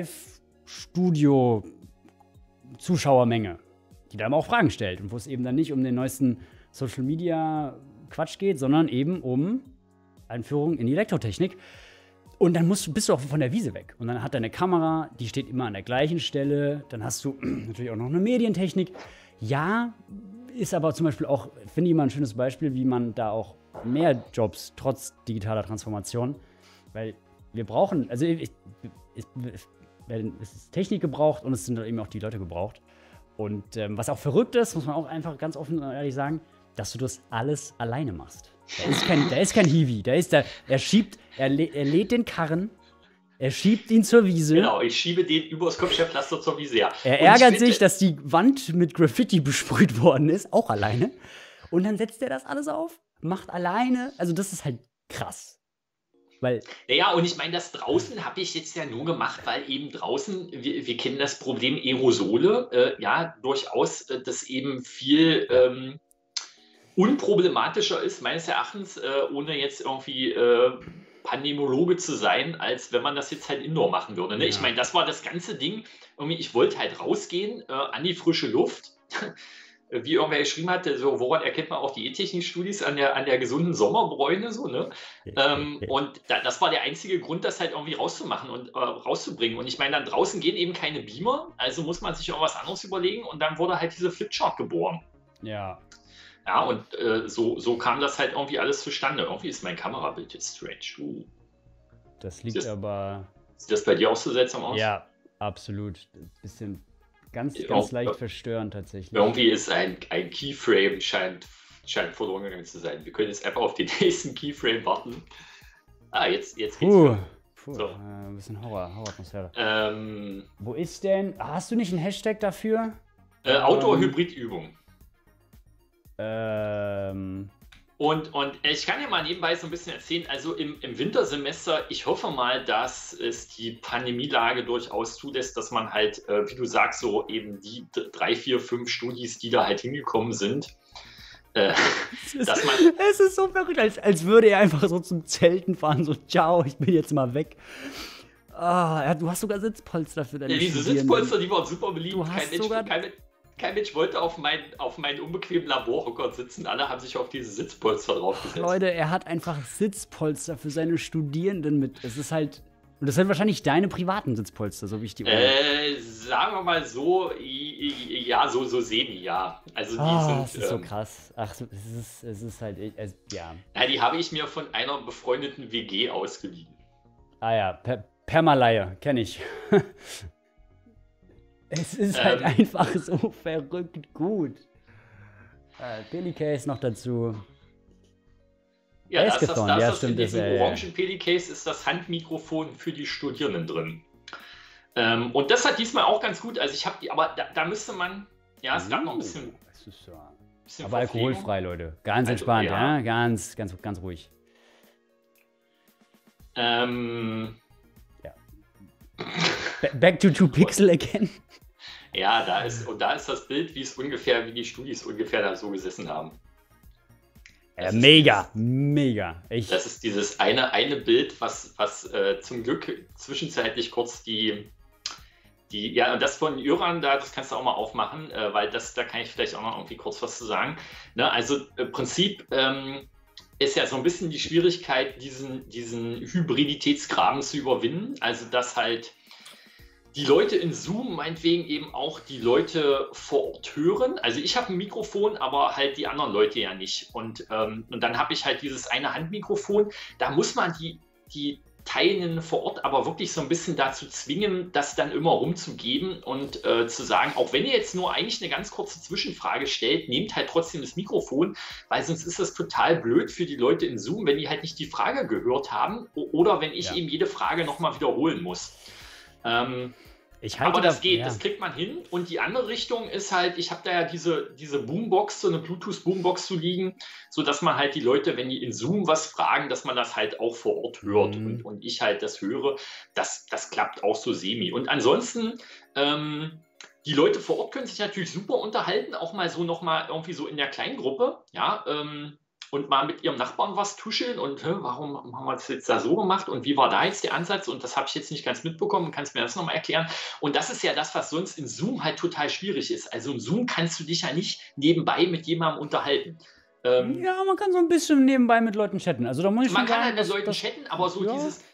Live-Studio-Zuschauermenge, die dann auch Fragen stellt und wo es eben dann nicht um den neuesten Social-Media-Quatsch geht, sondern eben um Einführung in die Elektrotechnik. Und dann musst du, bist du auch von der Wiese weg. Und dann hat deine Kamera, die steht immer an der gleichen Stelle. Dann hast du natürlich auch noch eine Medientechnik. Ja, ist aber zum Beispiel auch, finde ich mal ein schönes Beispiel, wie man da auch mehr Jobs trotz digitaler Transformation, weil wir brauchen, also ich, ich, es ist Technik gebraucht und es sind eben auch die Leute gebraucht. Und ähm, was auch verrückt ist, muss man auch einfach ganz offen und ehrlich sagen, dass du das alles alleine machst. Da ist kein, da ist kein Hiwi, da ist der, er schiebt, er, er lädt den Karren, er schiebt ihn zur Wiese. Genau, ich schiebe den übers Kopfsteinpflaster zur Wiese, ja. Er ärgert sich, dass die Wand mit Graffiti besprüht worden ist, auch alleine. Und dann setzt er das alles auf, macht alleine, also das ist halt krass. Weil naja, und ich meine, das draußen habe ich jetzt ja nur gemacht, weil eben draußen, wir, wir kennen das Problem Aerosole, äh, ja, durchaus, äh, das eben viel ähm, unproblematischer ist, meines Erachtens, äh, ohne jetzt irgendwie äh, Pandemologe zu sein, als wenn man das jetzt halt indoor machen würde. Ne? Ja. Ich meine, das war das ganze Ding, irgendwie, ich wollte halt rausgehen, äh, an die frische Luft. Wie irgendwer geschrieben hat, so, woran erkennt man auch die E-Technik-Studis an der, an der gesunden Sommerbräune, so, ne? ähm, und da, das war der einzige Grund, das halt irgendwie rauszumachen und äh, rauszubringen. Und ich meine, dann draußen gehen eben keine Beamer, also muss man sich irgendwas anderes überlegen und dann wurde halt diese Flipchart geboren. Ja. Ja, und äh, so, so kam das halt irgendwie alles zustande. Irgendwie ist mein Kamerabild jetzt strange. Uh. Das liegt Sieht das, aber. Sieht das bei dir auch so seltsam aus? Ja, absolut. Bisschen Ganz, Ja, ganz leicht ja. verstörend tatsächlich. Irgendwie ist ein, ein Keyframe scheint, scheint verloren gegangen zu sein. Wir können jetzt einfach auf den nächsten Keyframe warten. Ah, jetzt, jetzt geht's. Puh, wieder. puh So. äh, ein bisschen Horror, Horroratmosphäre. Ähm, Wo ist denn, hast du nicht einen Hashtag dafür? äh, Outdoor-Hybrid-Übung. Ähm, Und, und ich kann ja mal nebenbei so ein bisschen erzählen, also im, im Wintersemester, ich hoffe mal, dass es die Pandemielage durchaus zulässt, dass man halt, äh, wie du sagst, so eben die d- drei, vier, fünf Studis, die da halt hingekommen sind, äh, es, ist, dass man, es ist so verrückt, als, als würde er einfach so zum Zelten fahren, so ciao, ich bin jetzt mal weg. Ah, ja, du hast sogar Sitzpolster für deine ja, diese Studierenden. Sitzpolster, die waren super beliebt. Du Kein hast Mensch, sogar- kein, kein Mensch wollte auf, mein, auf meinen unbequemen Laborhocker sitzen, alle haben sich auf diese Sitzpolster draufgesetzt. Leute, er hat einfach Sitzpolster für seine Studierenden mit. Es ist halt. Und das sind wahrscheinlich deine privaten Sitzpolster, so wie ich die Äh, sagen wir mal so, i- i- ja, so, so semi, ja. Also die Ah, sind, das ist so ähm, krass. Ach, so, es ist, es ist halt. Es, ja. ja, die habe ich mir von einer befreundeten W G ausgeliehen. Ah ja, per Permaleihe, kenne ich. Es ist halt Ähm. einfach so verrückt gut. Äh, Pelicase noch dazu. Ja, da ist das, Escathon, da ist ja, das in stimmt, das, diesem äh, orangen Pelicase ist das Handmikrofon für die Studierenden drin. Ähm, und das hat diesmal auch ganz gut, also ich habe die, aber da, da müsste man, ja, es gab noch ein bisschen, Uh, das ist ja. bisschen Aber Verpflegung. alkoholfrei, Leute. Ganz Also, entspannt, ja. ja. Ganz, ganz, ganz ruhig. Ähm, Ba- Back to two Pixel again. ja, da ist, und da ist das Bild, wie es ungefähr, wie die Studis ungefähr da so gesessen haben. Äh, Das ist mega, mega. Ich, Das ist dieses eine, eine Bild, was, was äh, zum Glück zwischenzeitlich kurz die, die, ja, und das von Jöran da, das kannst du auch mal aufmachen, äh, weil das, da kann ich vielleicht auch noch irgendwie kurz was zu sagen. Ne, also im Prinzip ähm, ist ja so ein bisschen die Schwierigkeit, diesen, diesen Hybriditätsgraben zu überwinden. Also dass halt die Leute in Zoom meinetwegen eben auch die Leute vor Ort hören. Also ich habe ein Mikrofon, aber halt die anderen Leute ja nicht. Und, ähm, und dann habe ich halt dieses eine Handmikrofon. Da muss man die, die Teilnehmenden vor Ort aber wirklich so ein bisschen dazu zwingen, das dann immer rumzugeben und äh, zu sagen, auch wenn ihr jetzt nur eigentlich eine ganz kurze Zwischenfrage stellt, nehmt halt trotzdem das Mikrofon, weil sonst ist das total blöd für die Leute in Zoom, wenn die halt nicht die Frage gehört haben o- oder wenn ich Ja. eben jede Frage nochmal wiederholen muss. Ähm, ich halte aber das da- geht, ja. das kriegt man hin. Und die andere Richtung ist halt, ich habe da ja diese, diese Boombox, so eine Bluetooth-Boombox zu liegen, sodass man halt die Leute, wenn die in Zoom was fragen, dass man das halt auch vor Ort hört Mhm. und, und ich halt das höre. Das, das klappt auch so semi. Und ansonsten, ähm, die Leute vor Ort können sich natürlich super unterhalten, auch mal so nochmal irgendwie so in der Kleingruppe, ja, ähm, und mal mit ihrem Nachbarn was tuscheln und hä, warum haben wir das jetzt da so gemacht und wie war da jetzt der Ansatz und das habe ich jetzt nicht ganz mitbekommen, kannst du mir das nochmal erklären? Und das ist ja das, was sonst in Zoom halt total schwierig ist. Also in Zoom kannst du dich ja nicht nebenbei mit jemandem unterhalten. Ähm, Ja, man kann so ein bisschen nebenbei mit Leuten chatten. Also da muss ich man schon kann sagen, halt mit das- Leuten das- chatten, aber so ja. dieses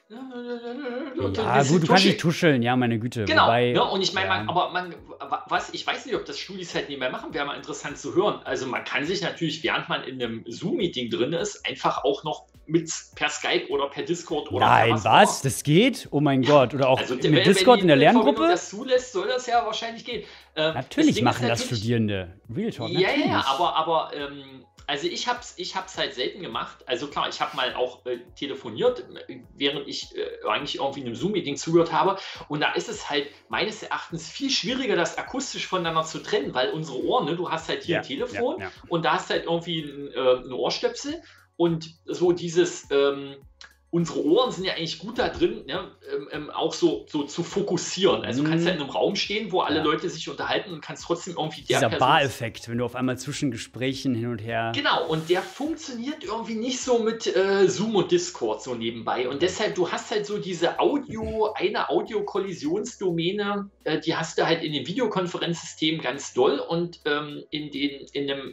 Ja, gut, du kannst nicht tuscheln, ja, meine Güte. Genau, Wobei, ne? Und ich meine, ja. man, aber man, was, ich weiß nicht, ob das Studis halt nebenbei machen, wäre mal interessant zu hören. Also man kann sich natürlich, während man in einem Zoom-Meeting drin ist, einfach auch noch mit per Skype oder per Discord oder Nein, per was? auch immer. Das geht? Oh mein Gott. Oder auch Also mit wenn- wenn Discord die in der Internetverbindung Lerngruppe? das zulässt, soll das ja wahrscheinlich gehen. Ähm, Natürlich Ding machen ist das natürlich- Studierende. Real Talk, Ja, natürlich. ja, aber, aber ähm, also ich habe es ich hab's halt selten gemacht. Also klar, ich habe mal auch äh, telefoniert, äh, während ich äh, eigentlich irgendwie in einem Zoom-Meeting zugehört habe. Und da ist es halt meines Erachtens viel schwieriger, das akustisch voneinander zu trennen, weil unsere Ohren, ne, du hast halt hier Ja, ein Telefon ja, ja. und da hast halt irgendwie ein, äh, ein Ohrstöpsel und so dieses, ähm, unsere Ohren sind ja eigentlich gut da drin, ne, ähm, ähm, auch so, so zu fokussieren. Also du kannst ja in einem Raum stehen, wo alle Ja. Leute sich unterhalten und kannst trotzdem irgendwie der Dieser Person Bar-Effekt, wenn du auf einmal zwischen Gesprächen hin und her. Genau, und der funktioniert irgendwie nicht so mit äh, Zoom und Discord so nebenbei. Und deshalb, du hast halt so diese Audio, eine Audio-Kollisionsdomäne, äh, die hast du halt in dem Videokonferenzsystem ganz doll und ähm, in, den, in einem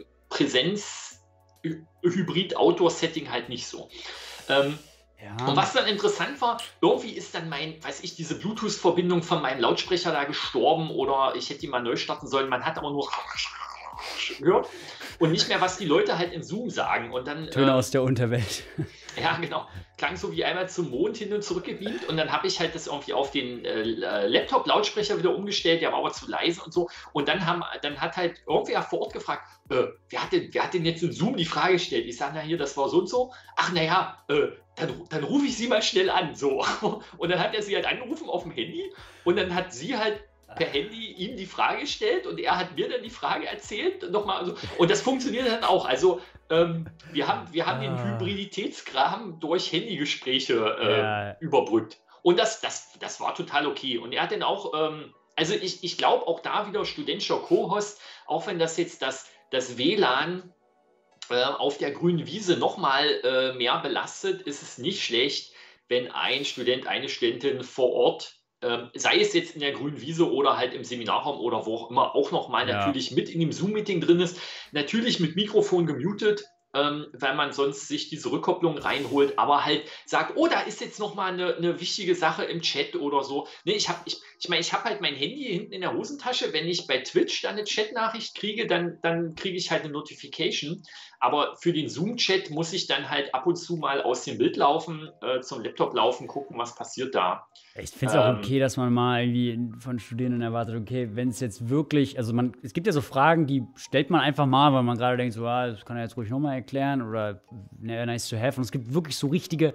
Präsenz-Hybrid-Outdoor-Setting halt nicht so. Ähm, Ja. und was dann interessant war, irgendwie ist dann mein, weiß ich, diese Bluetooth-Verbindung von meinem Lautsprecher da gestorben oder ich hätte die mal neu starten sollen. Man hat aber nur gehört und nicht mehr, was die Leute halt in Zoom sagen. Und dann, Töne äh, aus der Unterwelt. Ja, genau. Klang so wie einmal zum Mond hin und zurück gebeamt und dann habe ich halt das irgendwie auf den äh, Laptop-Lautsprecher wieder umgestellt, der war aber zu leise und so. Und dann, haben, dann hat halt irgendwer vor Ort gefragt, äh, wer, hat denn, wer hat denn jetzt in Zoom die Frage gestellt? Ich sage, na hier, das war so und so. Ach, naja, äh, dann, dann rufe ich sie mal schnell an. So. Und dann hat er sie halt angerufen auf dem Handy und dann hat sie halt per Handy ihm die Frage gestellt und er hat mir dann die Frage erzählt. Nochmal, also, und das funktioniert dann auch. Also ähm, wir haben, wir haben ah. den Hybriditätskram durch Handygespräche äh, ja. überbrückt. Und das, das, das war total okay. Und er hat dann auch, ähm, also ich, ich glaube auch da wieder studentischer Co-Host, auch wenn das jetzt das, das W L A N äh, auf der grünen Wiese nochmal äh, mehr belastet, ist es nicht schlecht, wenn ein Student, eine Studentin vor Ort, Ähm, sei es jetzt in der grünen Wiese oder halt im Seminarraum oder wo auch immer, auch nochmal ja. natürlich mit in dem Zoom-Meeting drin ist. Natürlich mit Mikrofon gemutet, ähm, weil man sonst sich diese Rückkopplung reinholt, aber halt sagt, oh, da ist jetzt nochmal eine, eine wichtige Sache im Chat oder so. Nee, ich habe ich, ich mein, ich hab halt mein Handy hinten in der Hosentasche. Wenn ich bei Twitch dann eine Chat-Nachricht kriege, dann, dann kriege ich halt eine Notification. Aber für den Zoom-Chat muss ich dann halt ab und zu mal aus dem Bild laufen, äh, zum Laptop laufen, gucken, was passiert da. Ich finde es ähm, auch okay, dass man mal irgendwie von Studierenden erwartet, okay, wenn es jetzt wirklich, also man, es gibt ja so Fragen, die stellt man einfach mal, weil man gerade denkt, so, ah, das kann er jetzt ruhig nochmal erklären oder nice to have. Und es gibt wirklich so richtige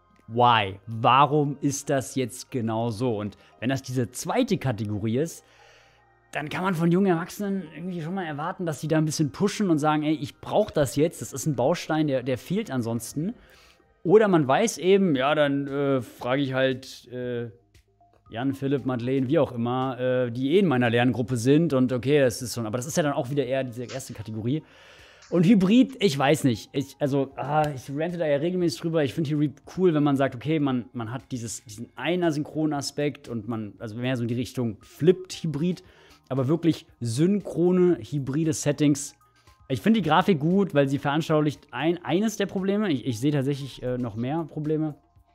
Why? Warum ist das jetzt genau so? Und wenn das diese zweite Kategorie ist, dann kann man von jungen Erwachsenen irgendwie schon mal erwarten, dass sie da ein bisschen pushen und sagen, ey, ich brauche das jetzt, das ist ein Baustein, der, der fehlt ansonsten. Oder man weiß eben, ja, dann äh, frage ich halt äh, Jan, Philipp, Madeleine, wie auch immer, äh, die eh in meiner Lerngruppe sind und okay, das ist schon, aber das ist ja dann auch wieder eher diese erste Kategorie. Und Hybrid, ich weiß nicht. Ich, also, ah, ich rante da ja regelmäßig drüber. Ich finde Hybrid cool, wenn man sagt, okay, man, man hat dieses, diesen einen asynchronen Aspekt und man, also mehr so in die Richtung flippt Hybrid, aber wirklich synchrone, hybride Settings. Ich finde die Grafik gut, weil sie veranschaulicht ein, eines der Probleme. Ich, ich sehe tatsächlich äh, noch mehr Probleme.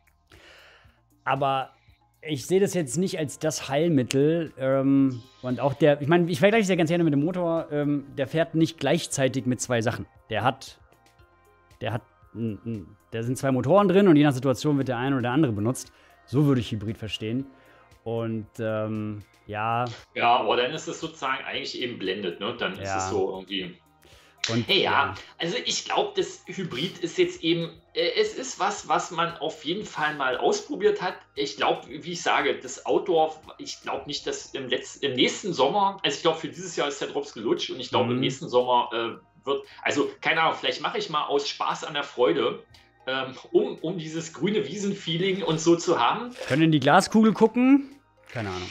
Aber ich sehe das jetzt nicht als das Heilmittel. Ähm, und auch der, ich meine, ich vergleiche es ja ganz gerne mit dem Motor. Ähm, der fährt nicht gleichzeitig mit zwei Sachen. Der hat, der hat, n, n, da sind zwei Motoren drin und je nach Situation wird der eine oder der andere benutzt. So würde ich Hybrid verstehen. Und ähm, ja. Ja, aber dann ist es sozusagen eigentlich eben blendet, ne? Dann ja. ist es so irgendwie. Und, hey, ja, ja, also ich glaube, das Hybrid ist jetzt eben, äh, es ist was, was man auf jeden Fall mal ausprobiert hat. Ich glaube, wie ich sage, das Outdoor, ich glaube nicht, dass im, letzten, im nächsten Sommer, also ich glaube, für dieses Jahr ist der Drops gelutscht und ich glaube, mhm. im nächsten Sommer äh, wird, also keine Ahnung, vielleicht mache ich mal aus Spaß an der Freude, ähm, um, um dieses grüne Wiesen-Feeling und so zu haben. Können in die Glaskugel gucken? Keine Ahnung.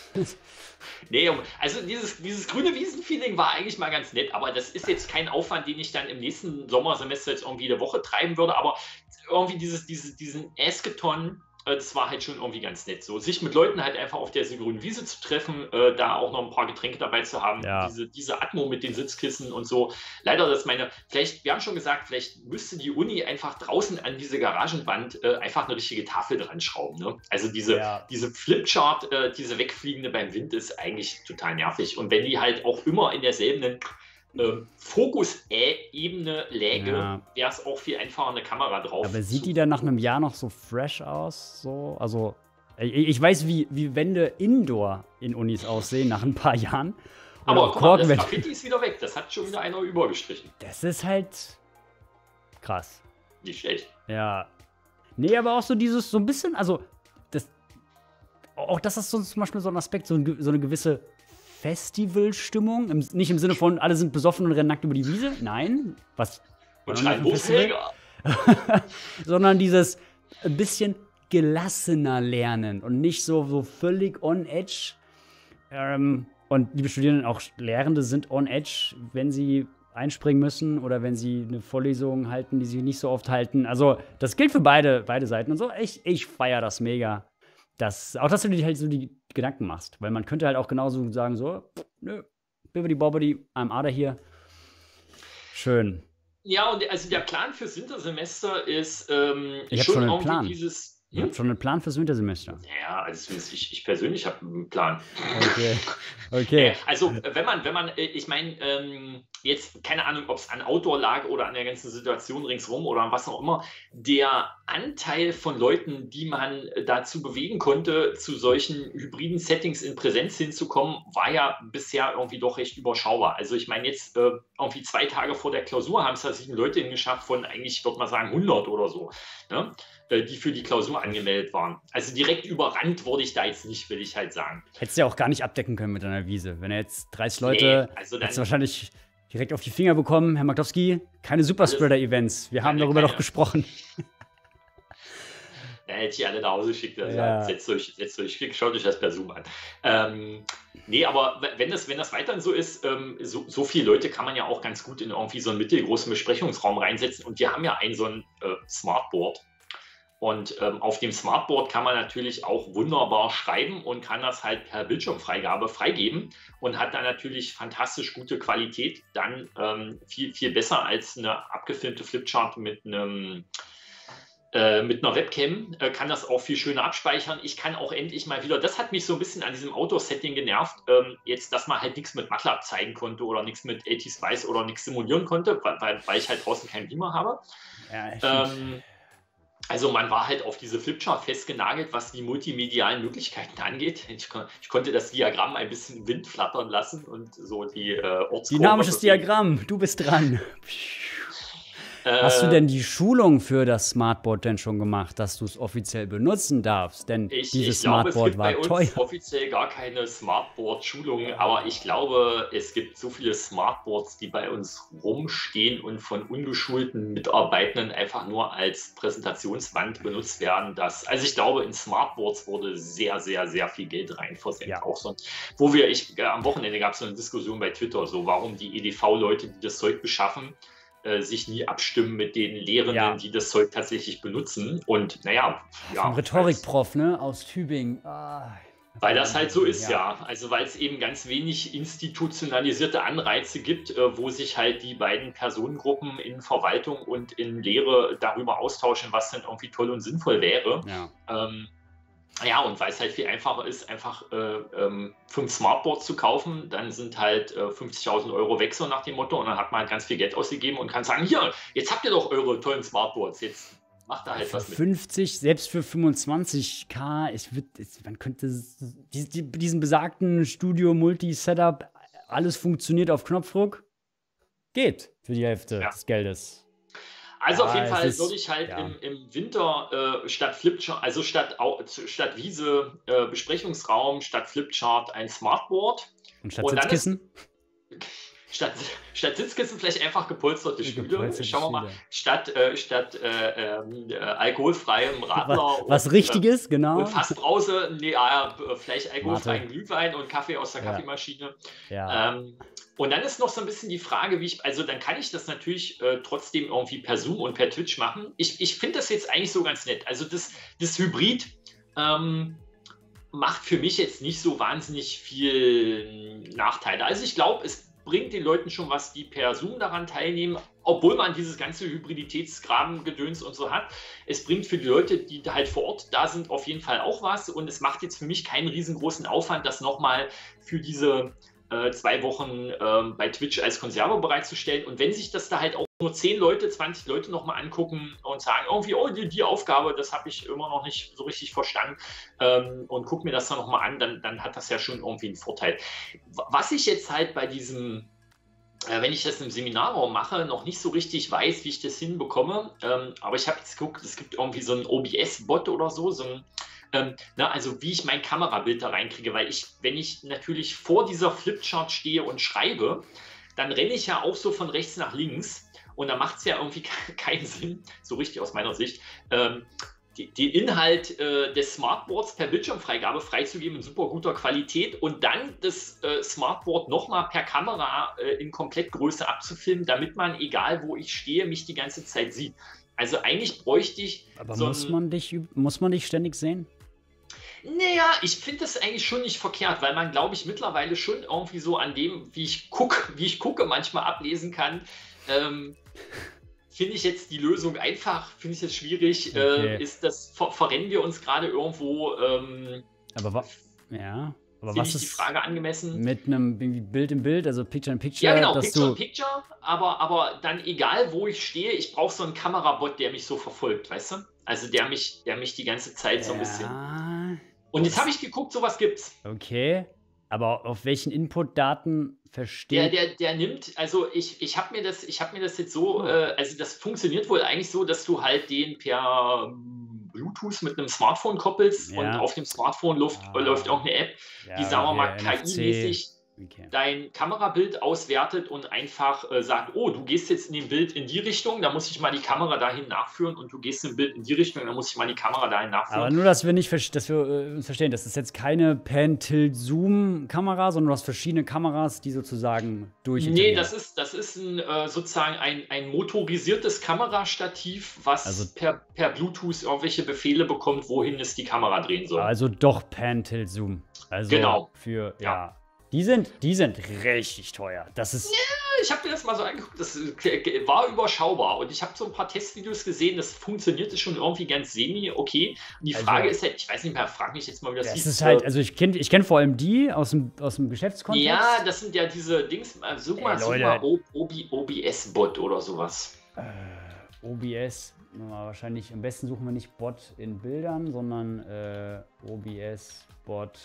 Nee, also dieses, dieses grüne Wiesen-Feeling war eigentlich mal ganz nett, aber das ist jetzt kein Aufwand, den ich dann im nächsten Sommersemester jetzt irgendwie eine Woche treiben würde, aber irgendwie dieses, dieses, diesen Esketon, äh, das war halt schon irgendwie ganz nett. So, sich mit Leuten halt einfach auf der grünen Wiese zu treffen, äh, da auch noch ein paar Getränke dabei zu haben, ja. diese, diese Atmo mit den Sitzkissen und so. Leider, dass meine, vielleicht, wir haben schon gesagt, vielleicht müsste die Uni einfach draußen an diese Garagenwand äh, einfach eine richtige Tafel dran schrauben. Ne? Also diese, ja. diese Flipchart, äh, diese wegfliegende beim Wind ist eigentlich total nervig. Und wenn die halt auch immer in derselben äh, Fokus-Ebene läge, ja. wäre es auch viel einfacher, eine Kamera drauf. Aber sieht die dann nach einem Jahr noch so fresh aus? So? Also, ich, ich weiß, wie, wie Wände indoor in Unis aussehen nach ein paar Jahren. Oder aber guck mal, das Graffiti ist wieder weg. Das hat schon wieder einer übergestrichen. Das ist halt krass. Nicht schlecht. Ja. Nee, aber auch so dieses, so ein bisschen, also, das, auch das ist so zum Beispiel so ein Aspekt, so, ein, so eine gewisse Festivalstimmung. Im, nicht im Sinne von, alle sind besoffen und rennen nackt über die Wiese. Nein. Was? Und schreien Festival? Sondern dieses ein bisschen gelassener lernen und nicht so, so völlig on edge. Ähm, und liebe Studierenden, auch Lehrende sind on edge, wenn sie einspringen müssen oder wenn sie eine Vorlesung halten, die sie nicht so oft halten. Also, das gilt für beide, beide Seiten. Und so, ich, ich feiere das mega. Das, auch, dass du dir halt so die Gedanken machst. Weil man könnte halt auch genauso sagen, so, nö, bibbidi bobbidi, I'm out of here. Schön. Ja, und also der Plan fürs Wintersemester ist ähm, ich schon schon einen Plan. dieses... Ich habe schon einen Plan fürs Wintersemester. Ja, also ich, ich persönlich habe einen Plan. Okay. Okay. Also, wenn man, wenn man, ich meine, ähm, jetzt, keine Ahnung, ob es an Outdoor lag oder an der ganzen Situation ringsrum oder an was auch immer, der Anteil von Leuten, die man dazu bewegen konnte, zu solchen hybriden Settings in Präsenz hinzukommen, war ja bisher irgendwie doch recht überschaubar. Also, ich meine, jetzt äh, irgendwie zwei Tage vor der Klausur haben es tatsächlich Leute hingeschafft von eigentlich, würde man sagen, hundert oder so, ne? Die für die Klausur angemeldet waren. Also direkt überrannt wurde ich da jetzt nicht, will ich halt sagen. Hättest du ja auch gar nicht abdecken können mit deiner Wiese. Wenn er jetzt dreißig Leute, nee, also dann, hättest du wahrscheinlich direkt auf die Finger bekommen. Herr Magdowski, keine Superspreader-Events. Wir haben darüber keine. doch gesprochen. Da hätte ich alle nach Hause geschickt. Also Ja. setzt euch, setzt euch, schaut euch das per Zoom an. Ähm, nee, aber wenn das, wenn das weiterhin so ist, ähm, so, so viele Leute kann man ja auch ganz gut in irgendwie so einen mittelgroßen Besprechungsraum reinsetzen. Und wir haben ja ein so ein äh, Smartboard. Und ähm, auf dem Smartboard kann man natürlich auch wunderbar schreiben und kann das halt per Bildschirmfreigabe freigeben und hat dann natürlich fantastisch gute Qualität. Dann ähm, viel, viel besser als eine abgefilmte Flipchart mit einem äh, mit einer Webcam, äh, kann das auch viel schöner abspeichern. Ich kann auch endlich mal wieder, das hat mich so ein bisschen an diesem Outdoor-Setting genervt, ähm, jetzt, dass man halt nichts mit MATLAB zeigen konnte oder nichts mit AT-Spice oder nichts simulieren konnte, weil, weil ich halt draußen keinen Beamer habe. Ja, ähm, Also man war halt auf diese Flipchart festgenagelt, was die multimedialen Möglichkeiten angeht. Ich, kon ich konnte das Diagramm ein bisschen im Wind flattern lassen und so die äh, Ortskurve. Dynamisches Diagramm, du bist dran. Äh, Hast du denn die Schulung für das Smartboard denn schon gemacht, dass du es offiziell benutzen darfst? Denn ich, dieses ich glaube, Smartboard es gibt war bei uns teuer. offiziell gar keine Smartboard-Schulung, aber ich glaube, es gibt so viele Smartboards, die bei uns rumstehen und von ungeschulten Mitarbeitenden einfach nur als Präsentationswand benutzt werden. Dass, also ich glaube, in Smartboards wurde sehr, sehr, sehr viel Geld rein versenkt. Ja. Auch so, wo wir, ich, äh, am Wochenende gab es so eine Diskussion bei Twitter, so warum die E D V-Leute, die das Zeug beschaffen, sich nie abstimmen mit den Lehrenden, ja. die das Zeug tatsächlich benutzen. Und naja, ja. Vom Rhetorikprof, ne, aus Tübingen. Ah, weil das halt so ist, ja. ja. Also weil es eben ganz wenig institutionalisierte Anreize gibt, äh, wo sich halt die beiden Personengruppen in Verwaltung und in Lehre darüber austauschen, was denn irgendwie toll und sinnvoll wäre. Ja. Ähm, Ja, und weil es halt viel einfacher ist, einfach äh, ähm, fünf Smartboards zu kaufen, dann sind halt äh, fünfzigtausend Euro weg, so nach dem Motto, und dann hat man halt ganz viel Geld ausgegeben und kann sagen, hier, jetzt habt ihr doch eure tollen Smartboards, jetzt macht da halt für was mit. fünfzig, selbst für fünfundzwanzig K, ich würd, ich, man könnte die, die, diesen besagten Studio-Multi-Setup, alles funktioniert auf Knopfdruck, geht für die Hälfte ja. des Geldes. Also ja, auf jeden Fall ist, würde ich halt ja. im, im Winter äh, statt Flipchart, also statt, statt Wiese äh, Besprechungsraum, statt Flipchart ein Smartboard. Und statt und Sitzkissen? Ist, statt, statt Sitzkissen vielleicht einfach gepolsterte Stühle. Gepolsterte Schauen wir mal. Stühle. Statt, äh, statt äh, äh, alkoholfreiem Radler. Was, was und, Richtiges, äh, genau. Und Fassbrause, nee, ah, vielleicht alkoholfreien Glühwein und Kaffee aus der ja. Kaffeemaschine. Ja. Ähm, Und dann ist noch so ein bisschen die Frage, wie ich, also dann kann ich das natürlich äh, trotzdem irgendwie per Zoom und per Twitch machen. Ich, ich finde das jetzt eigentlich so ganz nett. Also das, das Hybrid ähm, macht für mich jetzt nicht so wahnsinnig viel Nachteile. Also ich glaube, es bringt den Leuten schon was, die per Zoom daran teilnehmen, obwohl man dieses ganze Hybriditätsgraben-Gedöns und so hat. Es bringt für die Leute, die halt vor Ort da sind, auf jeden Fall auch was. Und es macht jetzt für mich keinen riesengroßen Aufwand, das nochmal für diese Äh, zwei Wochen ähm, bei Twitch als Konserve bereitzustellen. Und wenn sich das da halt auch nur zehn Leute, zwanzig Leute nochmal angucken und sagen, irgendwie, oh, die, die Aufgabe, das habe ich immer noch nicht so richtig verstanden ähm, und guck mir das dann nochmal an, dann, dann hat das ja schon irgendwie einen Vorteil. Was ich jetzt halt bei diesem, äh, wenn ich das im Seminarraum mache, noch nicht so richtig weiß, wie ich das hinbekomme, ähm, aber ich habe jetzt geguckt, es gibt irgendwie so einen O B S-Bot oder so, so ein Ähm, na, also wie ich mein Kamerabild da reinkriege, weil ich, wenn ich natürlich vor dieser Flipchart stehe und schreibe, dann renne ich ja auch so von rechts nach links und da macht es ja irgendwie keinen Sinn, so richtig aus meiner Sicht, ähm, die, den Inhalt äh, des Smartboards per Bildschirmfreigabe freizugeben in super guter Qualität und dann das äh, Smartboard nochmal per Kamera äh, in Komplettgröße abzufilmen, damit man, egal wo ich stehe, mich die ganze Zeit sieht. Also eigentlich bräuchte ich. Aber so muss, man dich, muss man dich ständig sehen? Naja, ich finde das eigentlich schon nicht verkehrt, weil man, glaube ich, mittlerweile schon irgendwie so an dem, wie ich gucke, wie ich gucke, manchmal ablesen kann. Ähm, finde ich jetzt die Lösung einfach, finde ich jetzt schwierig. Okay. Äh, ist das, ver verrennen wir uns gerade irgendwo? Ähm, Aber was? Ja. Aber Finde was ich die ist Frage angemessen? mit einem irgendwie Bild in Bild, also Picture in Picture, Ja, genau, dass Picture in du. Picture, aber, aber dann egal, wo ich stehe, ich brauche so einen Kamerabot, der mich so verfolgt, weißt du? Also der mich, der mich die ganze Zeit so ein bisschen. Ja, Und jetzt das- habe ich geguckt, sowas gibt's. okay. Aber auf welchen Input-Daten Der, versteht. der, der nimmt, also ich, ich habe mir das, ich habe mir das jetzt so, Oh. äh, also das funktioniert wohl eigentlich so, dass du halt den per ähm, Bluetooth mit einem Smartphone koppelst und Ja. auf dem Smartphone läuft, Ah. läuft auch eine App, Ja, die, sagen wir mal, okay, N F C. K I-mäßig Okay. dein Kamerabild auswertet und einfach äh, sagt, oh, du gehst jetzt in dem Bild in die Richtung, da muss ich mal die Kamera dahin nachführen und du gehst im Bild in die Richtung, da muss ich mal die Kamera dahin nachführen. Aber nur, dass wir nicht ver- dass wir äh, uns verstehen, das ist jetzt keine Pan-Tilt-Zoom-Kamera, sondern du hast verschiedene Kameras, die sozusagen durch. Nee, das ist, das ist ein, äh, sozusagen ein, ein motorisiertes Kamerastativ, was Also- per, per Bluetooth irgendwelche Befehle bekommt, wohin es die Kamera drehen soll. Also doch Pan-Tilt-Zoom. Also Genau. für, ja. Ja. Die sind, die sind richtig teuer. Das ist. Ich habe mir das mal so angeguckt, das äh, war überschaubar und ich habe so ein paar Testvideos gesehen, das funktionierte schon irgendwie ganz semi, okay. Und die Also- Frage ist halt, ich weiß nicht mehr, frag mich jetzt mal, wie das, Das hieß. ist halt, äh, also ich kenne ich kenn vor allem die aus dem, aus dem Geschäftskontext. ja, das sind ja diese Dings, äh, such mal, Ey, such Leute. mal O- O B S-Bot oder sowas. Äh, O B S, na, wahrscheinlich am besten suchen wir nicht Bot in Bildern, sondern äh, O B S-Bot.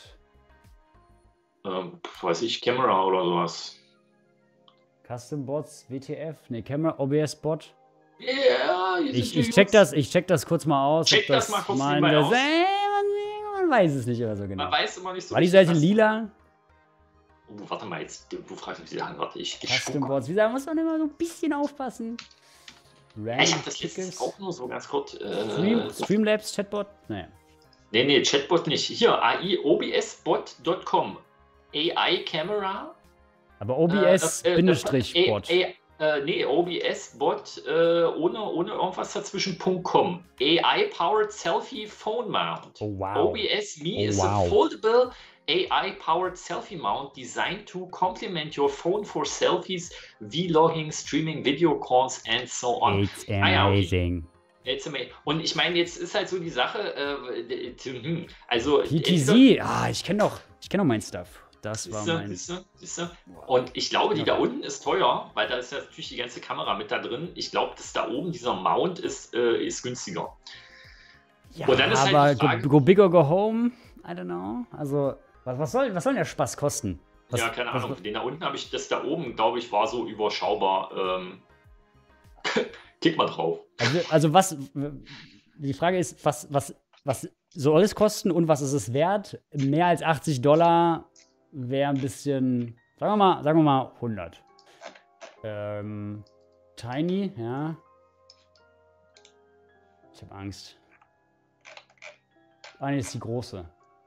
Ähm, weiß ich, Camera oder sowas. Custom Bots, W T F, ne, Camera, O B S-Bot. Ja, hier Ich, sind die ich check Jungs. das, ich check das kurz mal aus. Check ob das mal kurz mal nebenbei das, aus. äh, man, man weiß es nicht oder so genau. Man weiß immer nicht so War die richtig, Seite was- lila? Oh, warte mal, jetzt, du, du fragst mich wieder an, warte, ich, ich Custom spuck. Bots, wie gesagt, muss man immer so ein bisschen aufpassen. Ja, ich habe das Tickets. letztens auch nur so ganz kurz. Äh, Stream, Streamlabs, Chatbot? Naja. Nee, nee, Chatbot nicht. Hier, A I O B S bot Punkt com. A I Camera. Aber äh, äh, O B S-Bot. äh, äh, nee, O B S-Bot äh, ohne, ohne irgendwas dazwischen .com. A I-Powered Selfie Phone Mount. Oh, wow. O B S Me Oh, is wow. a foldable A I-powered selfie mount designed to complement your phone for selfies, Vlogging, streaming, video calls and so on. It's Ah ja, okay. amazing. Jetzt sind wir- Und ich meine, jetzt ist halt so die Sache, äh, d- d- hm, also P T entweder- Z, ah, ich kenne doch, ich kenne doch mein Stuff. Das war Siehste, mein. siehste, siehste. Und ich glaube, die Ja. da unten ist teuer, weil da ist ja natürlich die ganze Kamera mit da drin. Ich glaube, dass da oben dieser Mount ist, äh, ist günstiger. Ja, Und dann ist halt aber die Frage- go, go big or go home? I don't know. Also, was, was, soll, was soll denn der Spaß kosten? Was, ja, keine was, Ahnung. Den da unten habe ich, das da oben, glaube ich, war so überschaubar. Ähm, klick mal drauf. Also, also was, die Frage ist, was, was, was soll es kosten und was ist es wert? Mehr als achtzig Dollar wäre ein bisschen, sagen wir mal, sagen wir mal hundert. Ähm, Tiny, ja. Ich habe Angst. Ah, nee, das ist die große.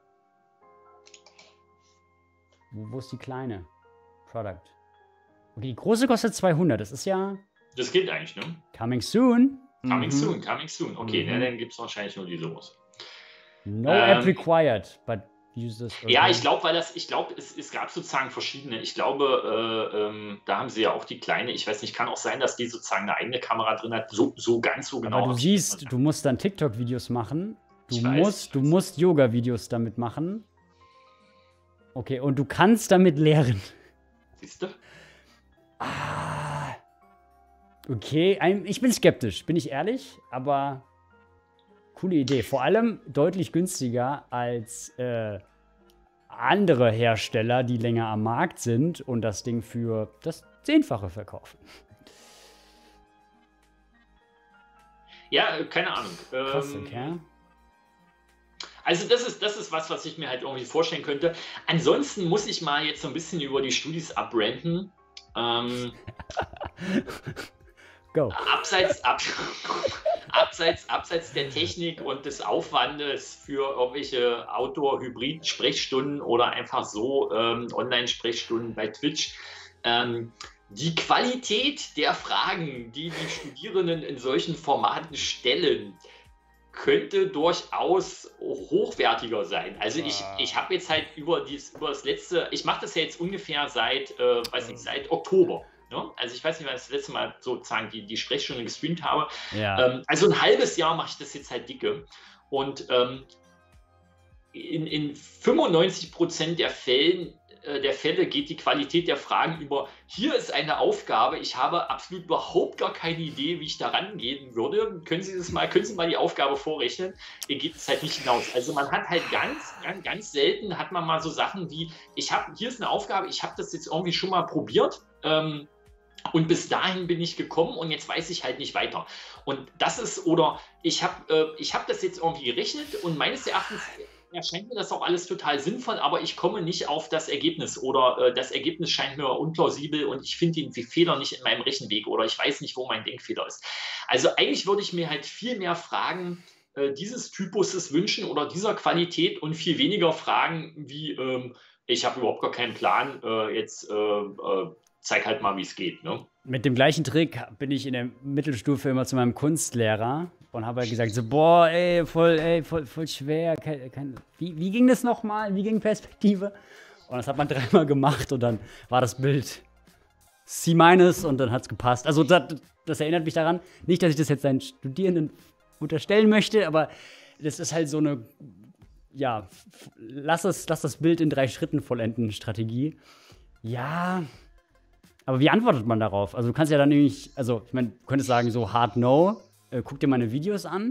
Wo, wo ist die kleine? Product. Okay, die große kostet zweihundert. Das ist ja Das geht eigentlich, ne? coming soon. Coming Mhm. soon, coming soon. Okay, Mhm. ne, dann gibt es wahrscheinlich nur diese große. No Ähm, app required, but use this. Ja, ich glaube, weil das, ich glaube, es, es gab sozusagen verschiedene. Ich glaube, äh, ähm, da haben sie ja auch die kleine. Ich weiß nicht, kann auch sein, dass die sozusagen eine eigene Kamera drin hat. So, so ganz so genau. Aber du hab ich siehst, nicht du musst dann TikTok-Videos machen. Du Ich weiß, musst, ich du weiß. musst Yoga-Videos damit machen. Okay, und du kannst damit lehren. Siehst du? Ah. Okay, ein, ich bin skeptisch, bin ich ehrlich, aber coole Idee. Vor allem deutlich günstiger als äh, andere Hersteller, die länger am Markt sind und das Ding für das Zehnfache verkaufen. Ja, äh, keine Ahnung. Krass, Ähm, okay. Also das ist, das ist was, was ich mir halt irgendwie vorstellen könnte. Ansonsten muss ich mal jetzt so ein bisschen über die Studis abranten. Ähm, Go. abseits, ab, abseits, abseits der Technik und des Aufwandes für irgendwelche Outdoor-Hybrid-Sprechstunden oder einfach so ähm, Online-Sprechstunden bei Twitch. Ähm, die Qualität der Fragen, die die Studierenden in solchen Formaten stellen, könnte durchaus hochwertiger sein. Also ich, Ah. ich habe jetzt halt über, dies, über das letzte, ich mache das ja jetzt ungefähr seit, äh, weiß nicht, seit Oktober. Ne? Also ich weiß nicht, wann ich das letzte Mal sozusagen die, die Sprechstunde gestreamt habe. Ja. Ähm, also ein halbes Jahr mache ich das jetzt halt dicke. Und ähm, in, in fünfundneunzig Prozent der Fällen der Fälle geht die Qualität der Fragen über, hier ist eine Aufgabe, ich habe absolut überhaupt gar keine Idee, wie ich da rangehen würde. Können Sie das mal, können Sie mal die Aufgabe vorrechnen? Ihr geht es halt nicht hinaus. Also man hat halt ganz, ganz, ganz selten hat man mal so Sachen wie, ich habe, hier ist eine Aufgabe, ich habe das jetzt irgendwie schon mal probiert, ähm, und bis dahin bin ich gekommen und jetzt weiß ich halt nicht weiter. Und das ist, oder ich habe äh, ich hab das jetzt irgendwie gerechnet und meines Erachtens erscheint mir das auch alles total sinnvoll, aber ich komme nicht auf das Ergebnis oder äh, das Ergebnis scheint mir unplausibel und ich finde den Fehler nicht in meinem Rechenweg oder ich weiß nicht, wo mein Denkfehler ist. Also eigentlich würde ich mir halt viel mehr Fragen äh, dieses Typuses wünschen oder dieser Qualität und viel weniger Fragen wie, ähm, ich habe überhaupt gar keinen Plan, äh, jetzt äh, äh, zeig halt mal, wie es geht. Ne? Mit dem gleichen Trick bin ich in der Mittelstufe immer zu meinem Kunstlehrer und habe halt gesagt so, boah, ey, voll, ey, voll, voll schwer. Kein, kein, wie, wie ging das nochmal? Wie ging Perspektive? Und das hat man dreimal gemacht und dann war das Bild C- und dann hat es gepasst. Also das, das erinnert mich daran. Nicht, dass ich das jetzt seinen Studierenden unterstellen möchte, aber das ist halt so eine, ja, lass, es, lass das Bild in drei Schritten vollenden Strategie. Ja, aber wie antwortet man darauf? Also du kannst ja dann nämlich, also ich meine, du könntest sagen so hard no, äh, guck dir meine Videos an.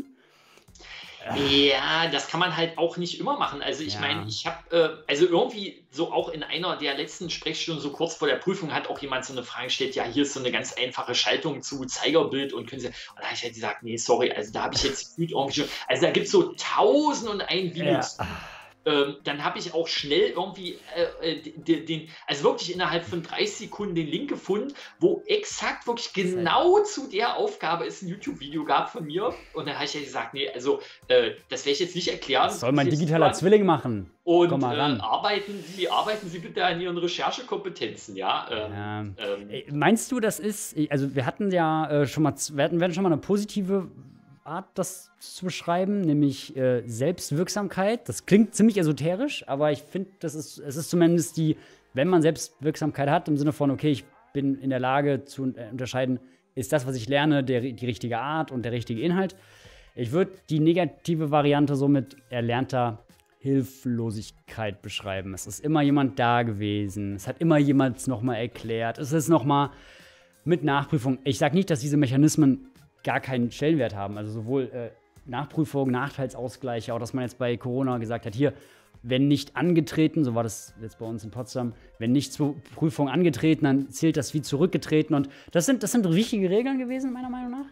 Ja, das kann man halt auch nicht immer machen. Also ich Ja. meine, ich habe, äh, also irgendwie so auch in einer der letzten Sprechstunden, so kurz vor der Prüfung, hat auch jemand so eine Frage gestellt, ja, hier ist so eine ganz einfache Schaltung zu Zeigerbild und können Sie, und da habe ich halt gesagt, nee, sorry, also da habe ich jetzt gefühlt irgendwie schon, also da gibt es so tausend und ein Videos. Ja. Ähm, dann habe ich auch schnell irgendwie äh, den, den, also wirklich innerhalb von dreißig Sekunden den Link gefunden, wo exakt wirklich genau zu der Aufgabe es ein YouTube-Video gab von mir. Und dann habe ich ja gesagt, nee, also äh, das werde ich jetzt nicht erklären. Das soll mein Jetzt digitaler dran. Zwilling machen. Und Komm mal äh, ran. arbeiten Sie, arbeiten Sie bitte an Ihren Recherchekompetenzen, ja. Ähm, Ja. ähm, Ey, Meinst du, das ist, also wir hatten ja äh, schon mal, wir hatten, wir hatten schon mal eine positive Art, das zu beschreiben, nämlich äh, Selbstwirksamkeit. Das klingt ziemlich esoterisch, aber ich finde, das ist, es ist zumindest die, wenn man Selbstwirksamkeit hat, im Sinne von, okay, ich bin in der Lage zu äh, unterscheiden, ist das, was ich lerne, der, die richtige Art und der richtige Inhalt. Ich würde die negative Variante so mit erlernter Hilflosigkeit beschreiben. Es ist immer jemand da gewesen. Es hat immer jemand es nochmal erklärt. Es ist nochmal mit Nachprüfung. Ich sage nicht, dass diese Mechanismen gar keinen Stellenwert haben. Also sowohl äh, Nachprüfung, Nachteilsausgleiche, auch dass man jetzt bei Corona gesagt hat, hier, wenn nicht angetreten, so war das jetzt bei uns in Potsdam, wenn nicht zur Prüfung angetreten, dann zählt das wie zurückgetreten. Und das sind, das sind wichtige Regeln gewesen, meiner Meinung nach.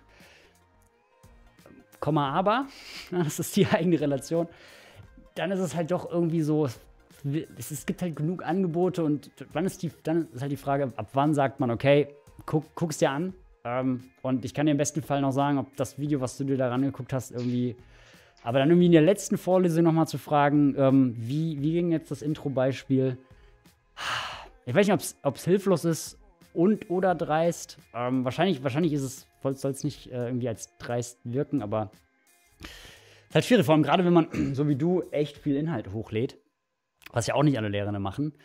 Komma, aber, das ist die eigene Relation. Dann ist es halt doch irgendwie so, es, es gibt halt genug Angebote und wann ist die, dann ist halt die Frage, ab wann sagt man, okay, guck, guck's dir an. Ähm, und ich kann dir im besten Fall noch sagen, ob das Video, was du dir da rangeguckt hast, irgendwie. Aber dann irgendwie in der letzten Vorlesung nochmal zu fragen, ähm, wie, wie ging jetzt das Intro-Beispiel? Ich weiß nicht, ob es hilflos ist und oder dreist. Ähm, wahrscheinlich, wahrscheinlich ist es, soll es nicht äh, irgendwie als dreist wirken, aber es ist halt schwierig, vor allem gerade wenn man, so wie du, echt viel Inhalt hochlädt. Was ja auch nicht alle Lehrende machen.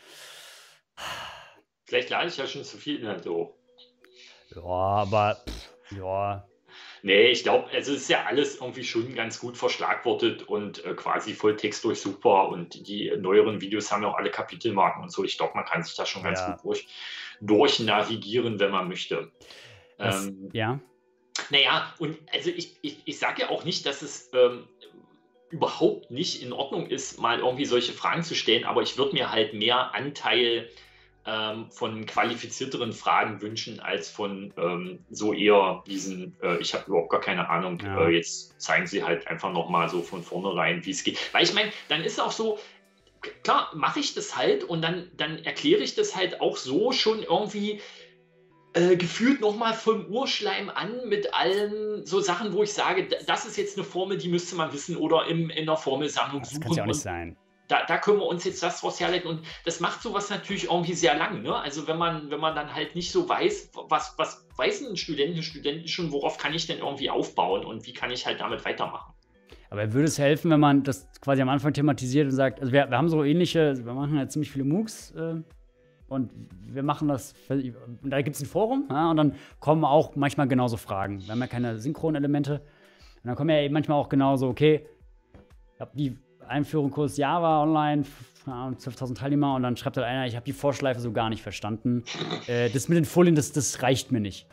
vielleicht lade ich ja schon zu viel Inhalte hoch. Ja, aber pff, ja. Nee, ich glaube, also es ist ja alles irgendwie schon ganz gut verschlagwortet und äh, quasi Volltext durchsuchbar und die neueren Videos haben ja auch alle Kapitelmarken und so. Ich glaube, man kann sich da schon ganz Ja. gut durch, durch navigieren, wenn man möchte. Das, Ähm, ja. naja, und also ich, ich, ich sage ja auch nicht, dass es ähm, überhaupt nicht in Ordnung ist, mal irgendwie solche Fragen zu stellen, aber ich würde mir halt mehr Anteil ähm, von qualifizierteren Fragen wünschen, als von ähm, so eher diesen, äh, ich habe überhaupt gar keine Ahnung, Ja. äh, jetzt zeigen Sie halt einfach nochmal so von vornherein, wie es geht. Weil ich meine, dann ist auch so, k- klar, mache ich das halt und dann, dann erkläre ich das halt auch so schon irgendwie äh, gefühlt nochmal vom Urschleim an mit allen so Sachen, wo ich sage, d- das ist jetzt eine Formel, die müsste man wissen oder im, in der Formelsammlung Das suchen. kann es ja auch nicht und sein. da, da können wir uns jetzt das draus herleiten und das macht sowas natürlich irgendwie sehr lang. Ne? Also wenn man, wenn man dann halt nicht so weiß, was, was weiß ein Student, eine Studentin schon, worauf kann ich denn irgendwie aufbauen und wie kann ich halt damit weitermachen. Aber würde es helfen, wenn man das quasi am Anfang thematisiert und sagt, also wir, wir haben so ähnliche, wir machen ja ziemlich viele MOOCs äh, und wir machen das, und da gibt es ein Forum, ja, und dann kommen auch manchmal genauso Fragen. Wir haben ja keine synchronen Elemente und dann kommen ja eben manchmal auch genauso, okay, hab die, Einführung-Kurs Java online, zwölftausend Teilnehmer und dann schreibt halt einer, ich habe die Vorschleife so gar nicht verstanden. äh, das mit den Folien, das, das reicht mir nicht.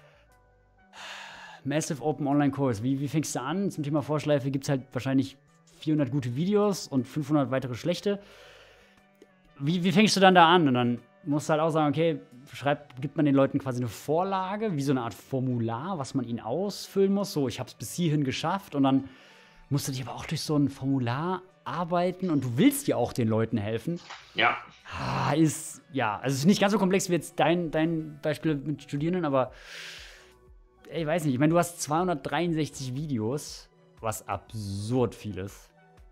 Massive Open Online-Kurs, wie, wie fängst du an? Zum Thema Vorschleife gibt es halt wahrscheinlich vierhundert gute Videos und fünfhundert weitere schlechte. Wie, wie fängst du dann da an? Und dann musst du halt auch sagen, okay, schreibt, gibt man den Leuten quasi eine Vorlage, wie so eine Art Formular, was man ihnen ausfüllen muss. So, ich habe es bis hierhin geschafft und dann musst du dich aber auch durch so ein Formular arbeiten und du willst ja auch den Leuten helfen. Ja. Ah, ist, ja, also es ist nicht ganz so komplex wie jetzt dein, dein Beispiel mit Studierenden, aber ey, ich weiß nicht, ich meine, du hast zweihundertdreiundsechzig Videos, was absurd viel ist.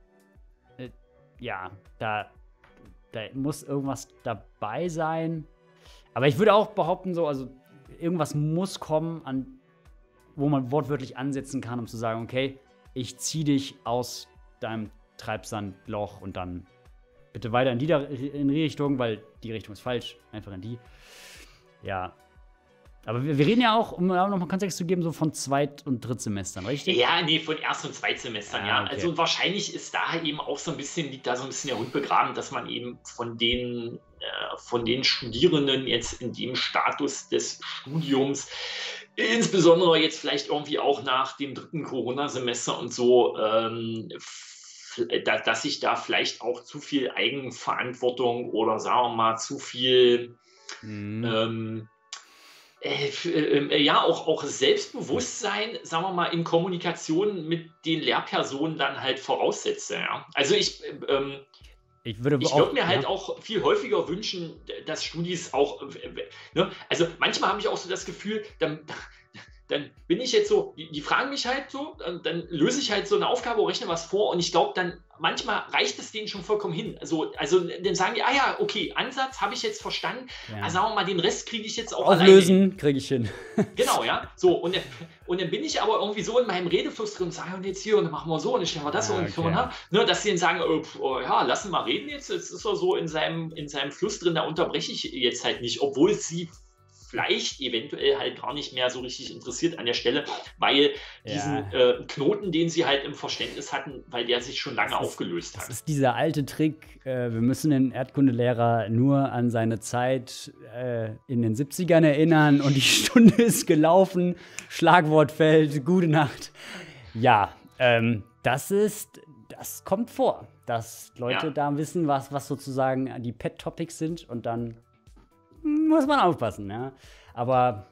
Äh, ja, da, da muss irgendwas dabei sein. Aber ich würde auch behaupten, so, also irgendwas muss kommen, an, wo man wortwörtlich ansetzen kann, um zu sagen, okay, ich ziehe dich aus deinem Treibsandloch und dann bitte weiter in die, in die Richtung, weil die Richtung ist falsch, einfach in die. Ja. Aber wir, wir reden ja auch, um noch mal Kontext zu geben, so von Zweit- und Drittsemestern, richtig? Ja, nee, von Erst- und Zweitsemestern, ja. Ah, okay. Also wahrscheinlich ist da eben auch so ein bisschen, liegt da so ein bisschen der Hund begraben, dass man eben von den, äh, von den Studierenden jetzt in dem Status des Studiums, insbesondere jetzt vielleicht irgendwie auch nach dem dritten Corona-Semester und so, ähm, da, dass sich da vielleicht auch zu viel Eigenverantwortung oder sagen wir mal zu viel Mhm. ähm, Äh, äh, ja, auch, auch Selbstbewusstsein, sagen wir mal, in Kommunikation mit den Lehrpersonen dann halt voraussetze. Ja. Also ich, ähm, Ich würde ich auch- würde mir halt ja. auch viel häufiger wünschen, dass Studis auch, äh, äh, ne? Also manchmal habe ich auch so das Gefühl, dann, dann bin ich jetzt so, die, die fragen mich halt so, dann, dann löse ich halt so eine Aufgabe oder rechne was vor und ich glaube dann, manchmal reicht es denen schon vollkommen hin. Also, also dann sagen die, ah ja, okay, Ansatz habe ich jetzt verstanden, Ja. also sagen wir mal, den Rest kriege ich jetzt auch alleine hin. Auflösen kriege ich hin. Genau, ja. So, und, dann- und dann bin ich aber irgendwie so in meinem Redefluss drin und sage, und jetzt hier, und dann machen wir so, und dann stellen wir das so, Ah, und okay. so, ne? Ne, dass sie dann sagen, äh, pf, oh, ja, lass ihn mal reden jetzt, jetzt ist er so in seinem, in seinem Fluss drin, da unterbreche ich jetzt halt nicht, obwohl sie vielleicht eventuell halt gar nicht mehr so richtig interessiert an der Stelle, weil diesen Ja. äh, Knoten, den sie halt im Verständnis hatten, weil der sich schon lange Das ist- aufgelöst Das hat. ist dieser alte Trick, äh, wir müssen den Erdkundelehrer nur an seine Zeit äh, in den siebzigern erinnern und die Stunde ist gelaufen, Schlagwort fällt, gute Nacht. Ja, ähm, das ist, das kommt vor, dass Leute Ja. da wissen, was, was sozusagen die Pet-Topics sind und dann muss man aufpassen, ja. Aber,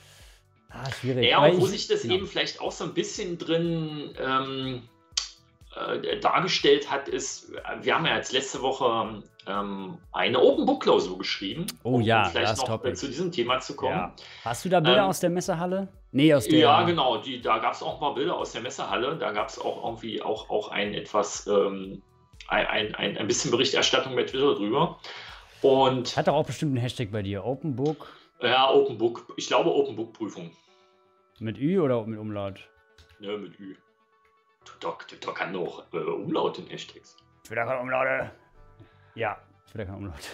ah, schwierig. Ja, Weil und wo ich- sich das genau. eben vielleicht auch so ein bisschen drin ähm, äh, dargestellt hat, ist, äh, wir haben ja jetzt letzte Woche ähm, eine Open Book Klausur geschrieben. Oh um, ja, um vielleicht das noch Topic. äh, zu diesem Thema zu kommen. Ja. Hast du da Bilder Ähm, aus der Messehalle? Nee, aus der. Ja, genau, die, da gab es auch mal Bilder aus der Messehalle. Da gab es auch irgendwie auch, auch ein etwas, ähm, ein, ein, ein, ein bisschen Berichterstattung bei Twitter drüber. Und Hat doch auch bestimmt einen Hashtag bei dir. Open Book ja, Open Book, ich glaube Open Book Prüfung. mit Ü oder mit Umlaut? Ne, mit Ü. Twitter, Twitter kann doch äh, Umlaut in Hashtags. Twitter kann Umlaute. Ja, Twitter kann Umlaut.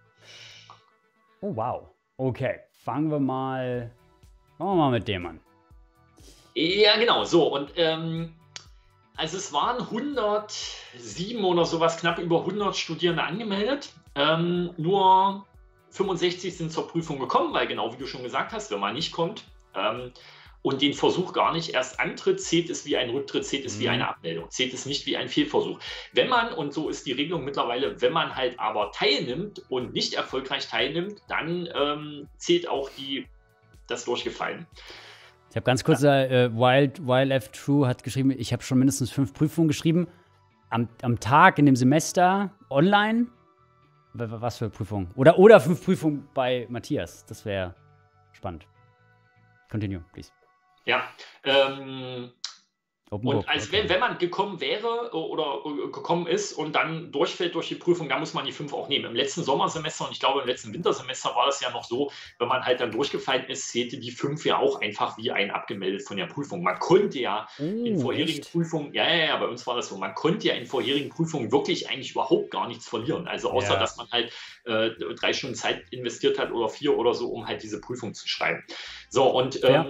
Oh, wow. Okay, fangen wir mal, fangen wir mal mit dem an. Ja, genau, so. Und ähm, also es waren hundertsieben oder sowas, knapp über hundert Studierende angemeldet. Ähm, nur fünfundsechzig sind zur Prüfung gekommen, weil genau wie du schon gesagt hast, wenn man nicht kommt ähm, und den Versuch gar nicht erst antritt, zählt es wie ein Rücktritt, zählt es wie Mhm. eine Abmeldung, zählt es nicht wie ein Fehlversuch. Wenn man, und so ist die Regelung mittlerweile, wenn man halt aber teilnimmt und nicht erfolgreich teilnimmt, dann ähm, zählt auch die, das Durchgefallen. Ich habe ganz kurz, äh, Wild, Wild F True hat geschrieben, ich habe schon mindestens fünf Prüfungen geschrieben. Am, am Tag, in dem Semester, online. W- w- Was für Prüfungen? Oder, oder fünf Prüfungen bei Matthias. Das wäre spannend. Continue, please. Ja, ähm, Open und Book, als okay. wenn, wenn man gekommen wäre oder äh, gekommen ist und dann durchfällt durch die Prüfung, dann muss man die fünf auch nehmen. Im letzten Sommersemester und ich glaube im letzten Wintersemester war das ja noch so, wenn man halt dann durchgefallen ist, zählte die fünf ja auch einfach wie ein abgemeldet von der Prüfung. Man konnte ja in Oh, vorherigen echt? Prüfungen, ja, ja, ja, bei uns war das so, man konnte ja in vorherigen Prüfungen wirklich eigentlich überhaupt gar nichts verlieren. Also außer, Ja. dass man halt äh, drei Stunden Zeit investiert hat oder vier oder so, um halt diese Prüfung zu schreiben. So, und Fair. ähm,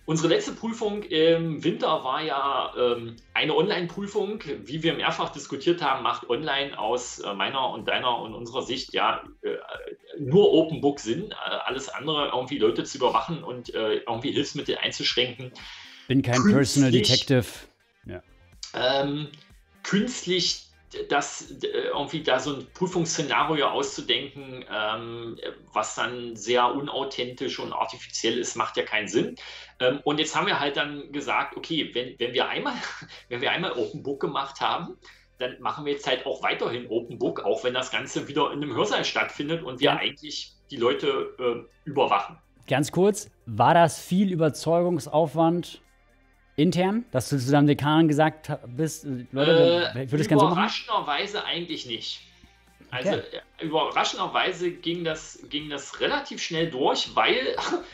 Unsere letzte Prüfung im Winter war ja ähm, eine Online-Prüfung. Wie wir mehrfach diskutiert haben, macht Online aus äh, meiner und deiner und unserer Sicht ja äh, nur Open Book Sinn. Äh, alles andere, irgendwie Leute zu überwachen und äh, irgendwie Hilfsmittel einzuschränken. Bin kein künstlich, Personal Detective. Ja. Ähm, künstlich das irgendwie da so ein Prüfungsszenario auszudenken, ähm, was dann sehr unauthentisch und artifiziell ist, macht ja keinen Sinn. Ähm, und jetzt haben wir halt dann gesagt, okay, wenn, wenn wir einmal, wenn wir einmal Open Book gemacht haben, dann machen wir jetzt halt auch weiterhin Open Book, auch wenn das Ganze wieder in einem Hörsaal stattfindet und wir ja. eigentlich die Leute äh, überwachen. Ganz kurz, war das viel Überzeugungsaufwand intern, dass du zu deinem Dekan gesagt bist, Leute, äh, ich würde das gerne so machen? Überraschenderweise eigentlich nicht. Also okay. äh, überraschenderweise ging das, ging das relativ schnell durch, weil,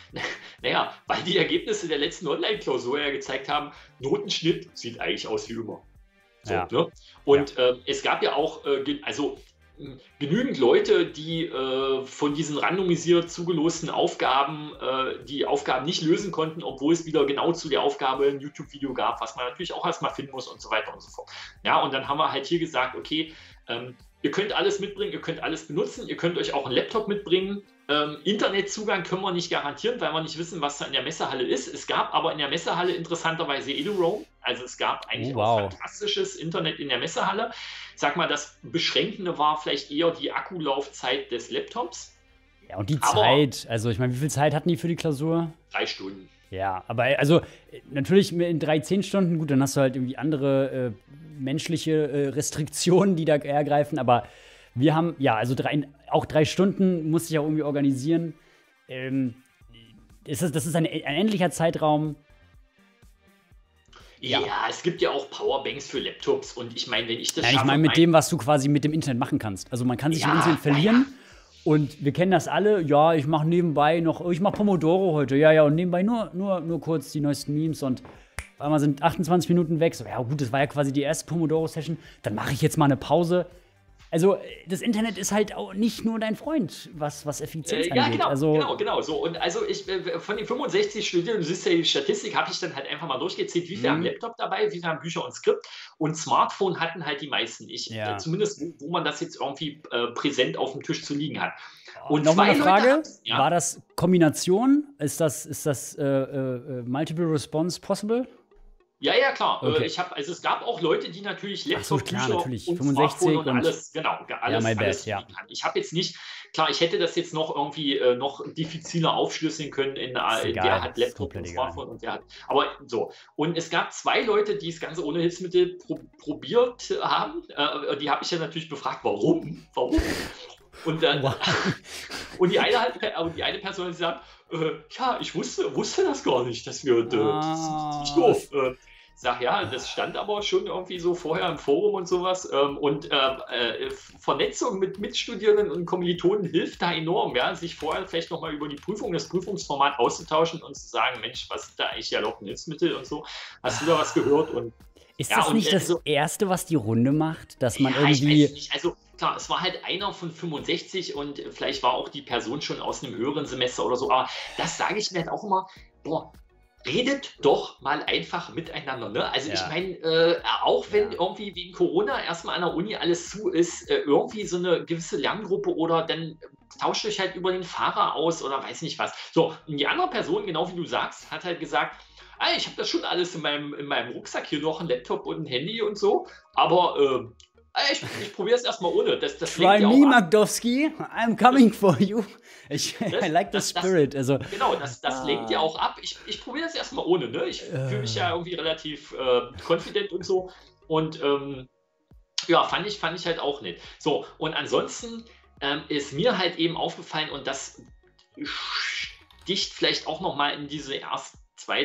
naja, weil die Ergebnisse der letzten Online-Klausur ja gezeigt haben, Notenschnitt sieht eigentlich aus wie immer. So, ja. ne? Und ja. äh, es gab ja auch, äh, also genügend Leute, die äh, von diesen randomisiert zugelosten Aufgaben äh, die Aufgaben nicht lösen konnten, obwohl es wieder genau zu der Aufgabe ein YouTube-Video gab, was man natürlich auch erstmal finden muss und so weiter und so fort. Ja, und dann haben wir halt hier gesagt, okay, ähm, ihr könnt alles mitbringen, ihr könnt alles benutzen, ihr könnt euch auch einen Laptop mitbringen. Ähm, Internetzugang können wir nicht garantieren, weil wir nicht wissen, was da in der Messehalle ist. Es gab aber in der Messehalle interessanterweise EduRoam. Also es gab eigentlich oh, wow. auch fantastisches Internet in der Messehalle. Sag mal, das Beschränkende war vielleicht eher die Akkulaufzeit des Laptops. Ja, und die aber Zeit. Also ich meine, wie viel Zeit hatten die für die Klausur? Drei Stunden. Ja, aber also natürlich in drei, zehn Stunden, gut, dann hast du halt irgendwie andere äh, menschliche äh, Restriktionen, die da ergreifen, aber wir haben, ja, also drei, auch drei Stunden musste ich auch irgendwie organisieren. Ähm, ist das, das ist ein, ein endlicher Zeitraum. Ja. ja, es gibt ja auch Powerbanks für Laptops und ich meine, wenn ich das Nein, ich meine mit dem, was du quasi mit dem Internet machen kannst. Also man kann sich ja, im Internet verlieren ja. und wir kennen das alle. Ja, ich mache nebenbei noch, ich mache Pomodoro heute. Ja, ja, und nebenbei nur, nur, nur kurz die neuesten Memes und auf einmal sind achtundzwanzig Minuten weg. So, ja gut, das war ja quasi die erste Pomodoro-Session. Dann mache ich jetzt mal eine Pause. Also, das Internet ist halt auch nicht nur dein Freund, was, was Effizienz äh, ja, angeht. Genau, also, genau, genau. So. Und also ich von den fünfundsechzig Studierenden, du siehst ja die Statistik, habe ich dann halt einfach mal durchgezählt, wie viele haben Laptop dabei, wie viele haben Bücher und Skript. Und Smartphone hatten halt die meisten. Ich, ja. äh, zumindest, wo, wo man das jetzt irgendwie äh, präsent auf dem Tisch zu liegen hat. Und noch mal eine Frage, ja? War das Kombination? Ist das, ist das äh, äh, Multiple Response possible? Ja, ja, klar. Okay. Ich hab, also es gab auch Leute, die natürlich Laptop, so, klar, Bücher natürlich. und fünfundsechzig und alles, genau, alles, ja, alles bad, ja. kann. Ich habe jetzt nicht, klar, ich hätte das jetzt noch irgendwie äh, noch diffiziler aufschlüsseln können, in, äh, der hat Laptop und Smartphone und der hat, aber so. Und es gab zwei Leute, die das Ganze ohne Hilfsmittel pro, probiert haben. Äh, die habe ich ja natürlich befragt, warum? Warum? Und dann, wow. und die eine, halt, die eine Person hat gesagt, äh, ja, ich wusste, wusste das gar nicht, dass wir, äh, ah. das ist nicht doof. Äh, Sag ja, das stand aber schon irgendwie so vorher im Forum und sowas. Ähm, und äh, äh, Vernetzung mit Mitstudierenden und Kommilitonen hilft da enorm, ja, sich vorher vielleicht nochmal über die Prüfung, das Prüfungsformat auszutauschen und zu sagen, Mensch, was ist da eigentlich erlaubt, ein Hilfsmittel und so. Hast du da was gehört? Und, ist ja, das und, nicht äh, das so, Erste, was die Runde macht? Dass man ja, irgendwie. Ich weiß nicht. Also klar, es war halt einer von fünfundsechzig und vielleicht war auch die Person schon aus einem höheren Semester oder so. Aber das sage ich mir halt auch immer, boah, redet doch mal einfach miteinander. Ne? Also ja. ich meine, äh, auch wenn ja. irgendwie wegen Corona erstmal an der Uni alles zu ist, äh, irgendwie so eine gewisse Lerngruppe oder dann tauscht euch halt über den Fahrer aus oder weiß nicht was. So, und die andere Person, genau wie du sagst, hat halt gesagt, ah, ich habe das schon alles in meinem, in meinem Rucksack, hier noch ein Laptop und ein Handy und so, aber äh, Ich, ich probiere es erstmal ohne. Das, das Try me, Magdowski. I'm coming for you. Ich das, I like the das, spirit. Das, also, genau, das, das ah. lenkt ja auch ab. Ich, ich probiere das erstmal ohne. Ne? Ich äh. fühle mich ja irgendwie relativ äh, confident und so. Und ähm, ja, fand ich, fand ich halt auch nicht. So, und ansonsten ähm, ist mir halt eben aufgefallen, und das sticht vielleicht auch nochmal in diese Erst-,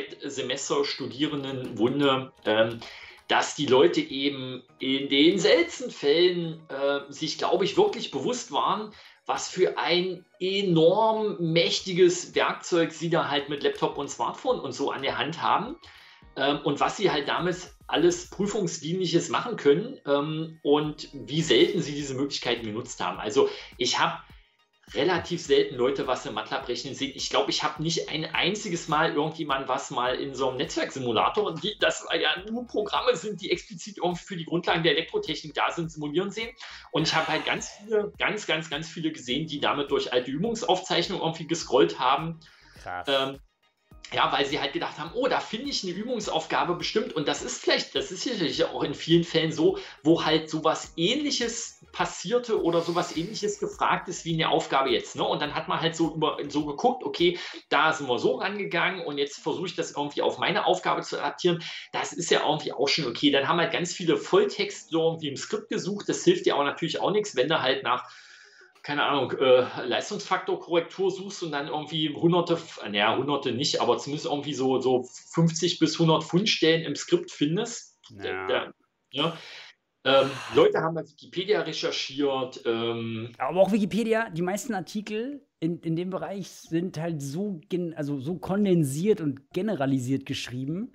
Zweitsemester-Studierenden-Wunde, ähm, dass die Leute eben in den seltensten Fällen äh, sich, glaube ich, wirklich bewusst waren, was für ein enorm mächtiges Werkzeug sie da halt mit Laptop und Smartphone und so an der Hand haben ähm, und was sie halt damit alles Prüfungsdienliches machen können ähm, und wie selten sie diese Möglichkeiten genutzt haben. Also ich habe relativ selten Leute was im MATLAB rechnen sehen. Ich glaube, ich habe nicht ein einziges Mal irgendjemand was mal in so einem Netzwerksimulator, und die, das ja nur Programme sind, die explizit irgendwie für die Grundlagen der Elektrotechnik da sind, simulieren sehen. Und ich habe halt ganz viele, ganz, ganz, ganz viele gesehen, die damit durch alte Übungsaufzeichnungen irgendwie gescrollt haben. Krass. Ähm, Ja, weil sie halt gedacht haben, oh, da finde ich eine Übungsaufgabe bestimmt. Und das ist vielleicht, das ist sicherlich auch in vielen Fällen so, wo halt sowas Ähnliches passierte oder sowas Ähnliches gefragt ist wie eine Aufgabe jetzt. Ne? Und dann hat man halt so, über, so geguckt, okay, da sind wir so rangegangen und jetzt versuche ich das irgendwie auf meine Aufgabe zu adaptieren. Das ist ja irgendwie auch schon okay. Dann haben halt ganz viele Volltext so irgendwie im Skript gesucht. Das hilft dir auch natürlich auch nichts, wenn du halt nach keine Ahnung, äh, Leistungsfaktorkorrektur suchst und dann irgendwie hunderte, naja, hunderte nicht, aber zumindest irgendwie so, so fünfzig bis hundert Fundstellen im Skript findest. Ja. Da, ja. Ähm, Leute haben bei Wikipedia recherchiert. Ähm, Aber auch Wikipedia, die meisten Artikel in, in dem Bereich sind halt so, gen, also so kondensiert und generalisiert geschrieben.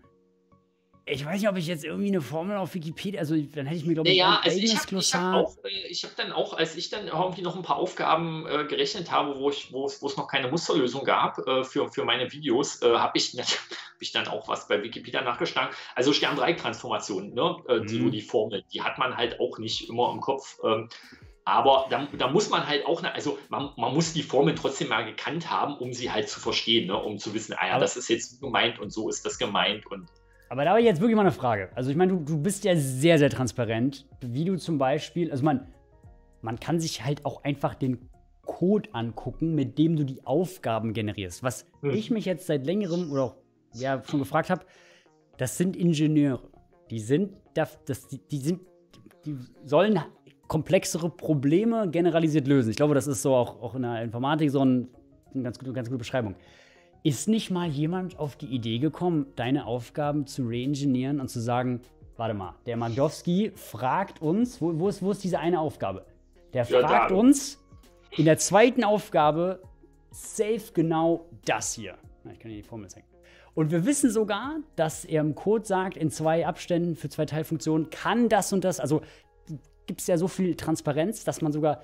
Ich weiß nicht, ob ich jetzt irgendwie eine Formel auf Wikipedia, also dann hätte ich mir, glaube ich, ja, ein also eigenes ich habe Glossar. hab auch, äh, ich habe dann auch, als ich dann irgendwie noch ein paar Aufgaben äh, gerechnet habe, wo ich, wo es wo es noch keine Musterlösung gab äh, für, für meine Videos, äh, habe ich, hab ich dann auch was bei Wikipedia nachgeschlagen. Also Stern-drei-Transformationen, ne? äh, die, Mhm. die Formel, die hat man halt auch nicht immer im Kopf. Ähm, aber da, da muss man halt auch, also man, man muss die Formel trotzdem mal gekannt haben, um sie halt zu verstehen, ne? Um zu wissen, ah ja, Aber- das ist jetzt so gemeint und so ist das gemeint und Aber da habe ich jetzt wirklich mal eine Frage. Also ich meine, du, du bist ja sehr, sehr transparent, wie du zum Beispiel, also man, man kann sich halt auch einfach den Code angucken, mit dem du die Aufgaben generierst. Was Hm. ich mich jetzt seit längerem oder auch ja, schon gefragt habe, das sind Ingenieure. Die sind, das, das, die, die sind, die sollen komplexere Probleme generalisiert lösen. Ich glaube, das ist so auch, auch in der Informatik so ein, eine ganz, gute- ganz gute Beschreibung. Ist nicht mal jemand auf die Idee gekommen, deine Aufgaben zu reingenieren und zu sagen, warte mal, der Magdowski fragt uns, wo, wo, ist, wo ist diese eine Aufgabe? Der Ja, fragt da. uns in der zweiten Aufgabe safe genau das hier. Na, ich kann hier die Formel zeigen. Und wir wissen sogar, dass er im Code sagt, in zwei Abständen für zwei Teilfunktionen kann das und das. Also gibt es ja so viel Transparenz, dass man sogar.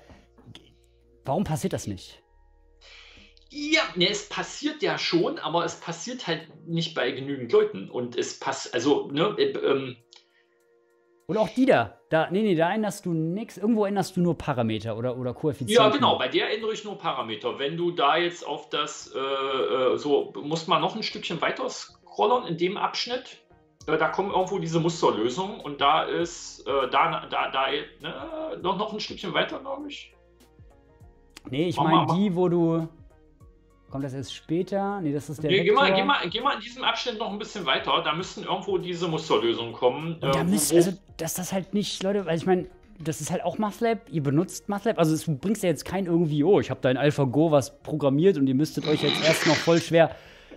Warum passiert das nicht? Ja, ne, es passiert ja schon, aber es passiert halt nicht bei genügend Leuten. Und es passt, also, ne, äh, ähm, Oder auch die da. da. Nee, nee, da änderst du nichts. Irgendwo änderst du nur Parameter oder, oder Koeffizienten. ja, genau, bei der ändere ich nur Parameter. Wenn du da jetzt auf das, äh, äh, so, muss man noch ein Stückchen weiter scrollen in dem Abschnitt. Äh, da kommen irgendwo diese Musterlösungen und da ist, äh, da, da, da, ne, noch, noch ein Stückchen weiter, glaube ich. Nee, ich Mach meine mal, die, wo du. Kommt das erst später? Nee, das ist der Nee, geh, mal, Vektor. geh, mal, geh mal in diesem Abschnitt noch ein bisschen weiter. Da müssten irgendwo diese Musterlösungen kommen. Und da äh, müsst, wo- also, dass das halt nicht, Leute, weil ich meine, das ist halt auch MATLAB, ihr benutzt MATLAB, also es bringst ja jetzt kein irgendwie, oh, ich habe da in AlphaGo was programmiert und ihr müsstet euch jetzt erst noch voll schwer.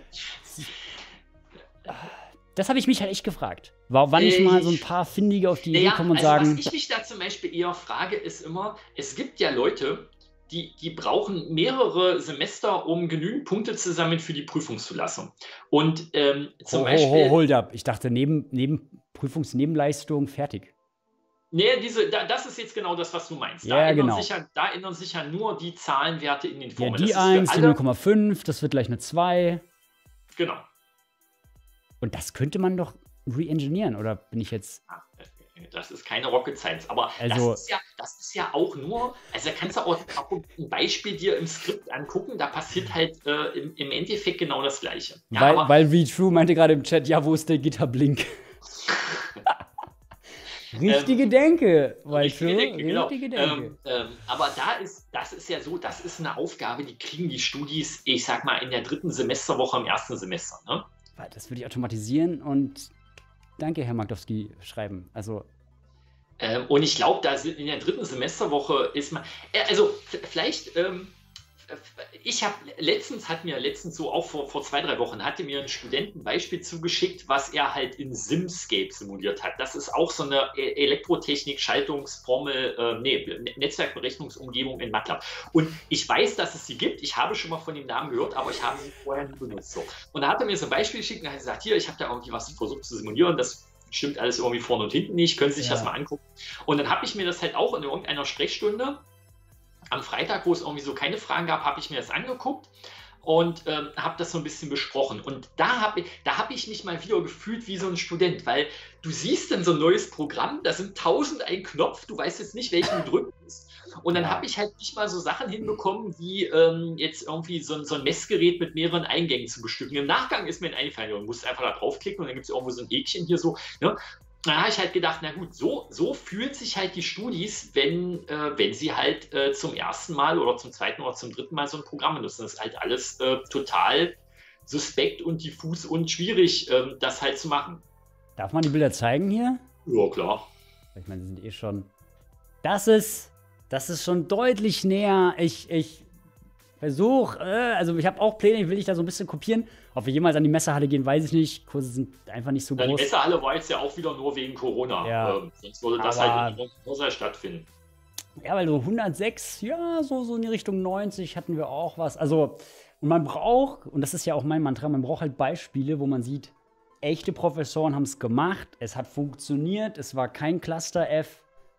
Das habe ich mich halt echt gefragt. War, wann nicht Äh, mal so ein paar Findige auf die Idee Naja, kommen und also sagen, was ich mich da zum Beispiel eher frage, ist immer, es gibt ja Leute, die, die brauchen mehrere Semester, um genügend Punkte zu sammeln für die Prüfungszulassung. Und ähm, zum ho, ho, Beispiel, ho, hold up. Ich dachte, neben, neben Prüfungsnebenleistung fertig. nee, diese, da, das ist jetzt genau das, was du meinst. Da, Ja, ändern genau. sich ja, da ändern sich ja nur die Zahlenwerte in den Ja, Formeln. die Das ist für eins, die alle- null Komma fünf, das wird gleich eine zwei. Genau. Und das könnte man doch re-engineeren, oder bin ich jetzt. Das ist keine Rocket Science, aber Also- das, ist ja, das ist ja auch nur, also da kannst du auch, auch ein Beispiel dir im Skript angucken, da passiert halt äh, im, im Endeffekt genau das Gleiche. Ja, weil, aber, weil V-True meinte gerade im Chat, ja, wo ist der Gitterblink? Richtige Denke, weißt du? richtige Denke, genau. Richtige Denke. Ähm, ähm, aber da ist, das ist ja so, das ist eine Aufgabe, die kriegen die Studis, ich sag mal, in der dritten Semesterwoche im ersten Semester. Ne? Weil Das würde ich automatisieren und danke, Herr Magdowski, schreiben. Also, Ähm, und ich glaube, da sind in der dritten Semesterwoche ist man, äh, also f- vielleicht, ähm, f- ich habe letztens, hat mir letztens so auch vor, vor zwei, drei Wochen, hatte mir ein Student ein Beispiel zugeschickt, was er halt in Simscape simuliert hat. Das ist auch so eine E- Elektrotechnik, Schaltungsformel, äh, nee, Ne- Netzwerkberechnungsumgebung in MATLAB. Und ich weiß, dass es sie gibt. Ich habe schon mal von dem Namen gehört, aber ich habe sie vorher nie benutzt. So. Und da hat er mir so ein Beispiel geschickt und hat gesagt, hier, ich habe da irgendwie was versucht zu simulieren, das stimmt alles irgendwie vorne und hinten nicht, können Sie sich Ja. das mal angucken. Und dann habe ich mir das halt auch in irgendeiner Sprechstunde am Freitag, wo es irgendwie so keine Fragen gab, habe ich mir das angeguckt und ähm, habe das so ein bisschen besprochen. Und da habe ich, da hab ich mich mal wieder gefühlt wie so ein Student, weil du siehst dann so ein neues Programm, da sind tausend ein Knopf, du weißt jetzt nicht, welchen du drücken musst. Und dann Ja. habe ich halt nicht mal so Sachen hinbekommen, wie ähm, jetzt irgendwie so, ein- so ein Messgerät mit mehreren Eingängen zu bestücken. Im Nachgang ist mir eingefallen, du musst einfach da draufklicken und dann gibt es irgendwo so ein Häkchen hier so. Ne? Da habe ich halt gedacht, na gut, so, so fühlen sich halt die Studis, wenn, äh, wenn sie halt äh, zum ersten Mal oder zum zweiten oder zum dritten Mal so ein Programm benutzen. Das ist halt alles äh, total suspekt und diffus und schwierig, ähm, das halt zu machen. Darf man die Bilder zeigen hier? Ja, klar. Ich meine, die sind eh schon. Das ist. Das ist schon deutlich näher. Ich, ich versuche, äh, also ich habe auch Pläne, ich will ich da so ein bisschen kopieren. Ob wir jemals an die Messehalle gehen, weiß ich nicht. Kurse sind einfach nicht so Na, die groß. Messehalle war jetzt ja auch wieder nur wegen Corona. Ja. Ähm, sonst würde das Aber- halt in Hörsaal stattfinden. Ja, weil so hundertsechs, ja, so, so in die Richtung neunzig hatten wir auch was. Also, und man braucht, und das ist ja auch mein Mantra, man braucht halt Beispiele, wo man sieht, echte Professoren haben es gemacht, es hat funktioniert, es war kein Cluster-F,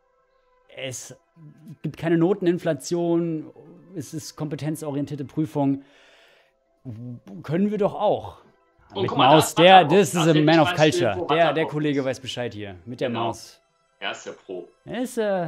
es gibt keine Noteninflation, es ist kompetenzorientierte Prüfung. Können wir doch auch. Und Mit guck mal, Maus, da- der, da- das da ist a sehe man ich of mal still, culture. wo hat Der, er der Bock? Kollege weiß Bescheid hier, mit der Genau. Maus. Er ist der Pro. Er ist, äh,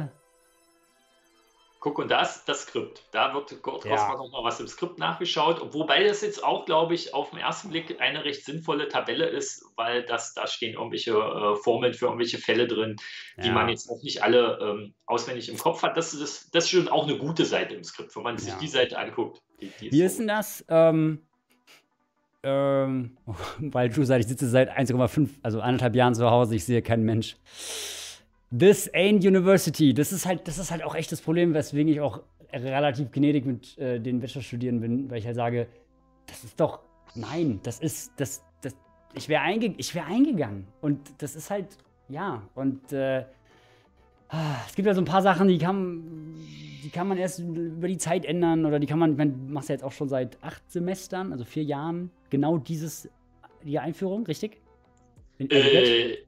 Guck, und das das Skript. Da wird kurz Ja. noch mal was im Skript nachgeschaut. Wobei das jetzt auch, glaube ich, auf den ersten Blick eine recht sinnvolle Tabelle ist, weil das, da stehen irgendwelche äh, Formeln für irgendwelche Fälle drin, die Ja. man jetzt auch nicht alle ähm, auswendig im Kopf hat. Das ist, das ist schon auch eine gute Seite im Skript, wenn man sich Ja. die Seite anguckt. Die, die Wie ist denn das? Ähm, ähm, weil du sagst, ich sitze seit eins Komma fünf, also anderthalb Jahren zu Hause, ich sehe keinen Mensch. This ain't university. Das ist halt, das ist halt auch echt das Problem, weswegen ich auch relativ gnädig mit äh, den Bachelorstudierenden bin, weil ich halt sage, das ist doch, nein, das ist, das, das, ich wäre einge ich wär eingegangen. Und das ist halt, ja, und äh, ah, es gibt ja so ein paar Sachen, die kann, die kann man erst über die Zeit ändern oder die kann man, ich meine, du machst ja jetzt auch schon seit acht Semestern, also vier Jahren, genau dieses, die Einführung, richtig? In, also Äh,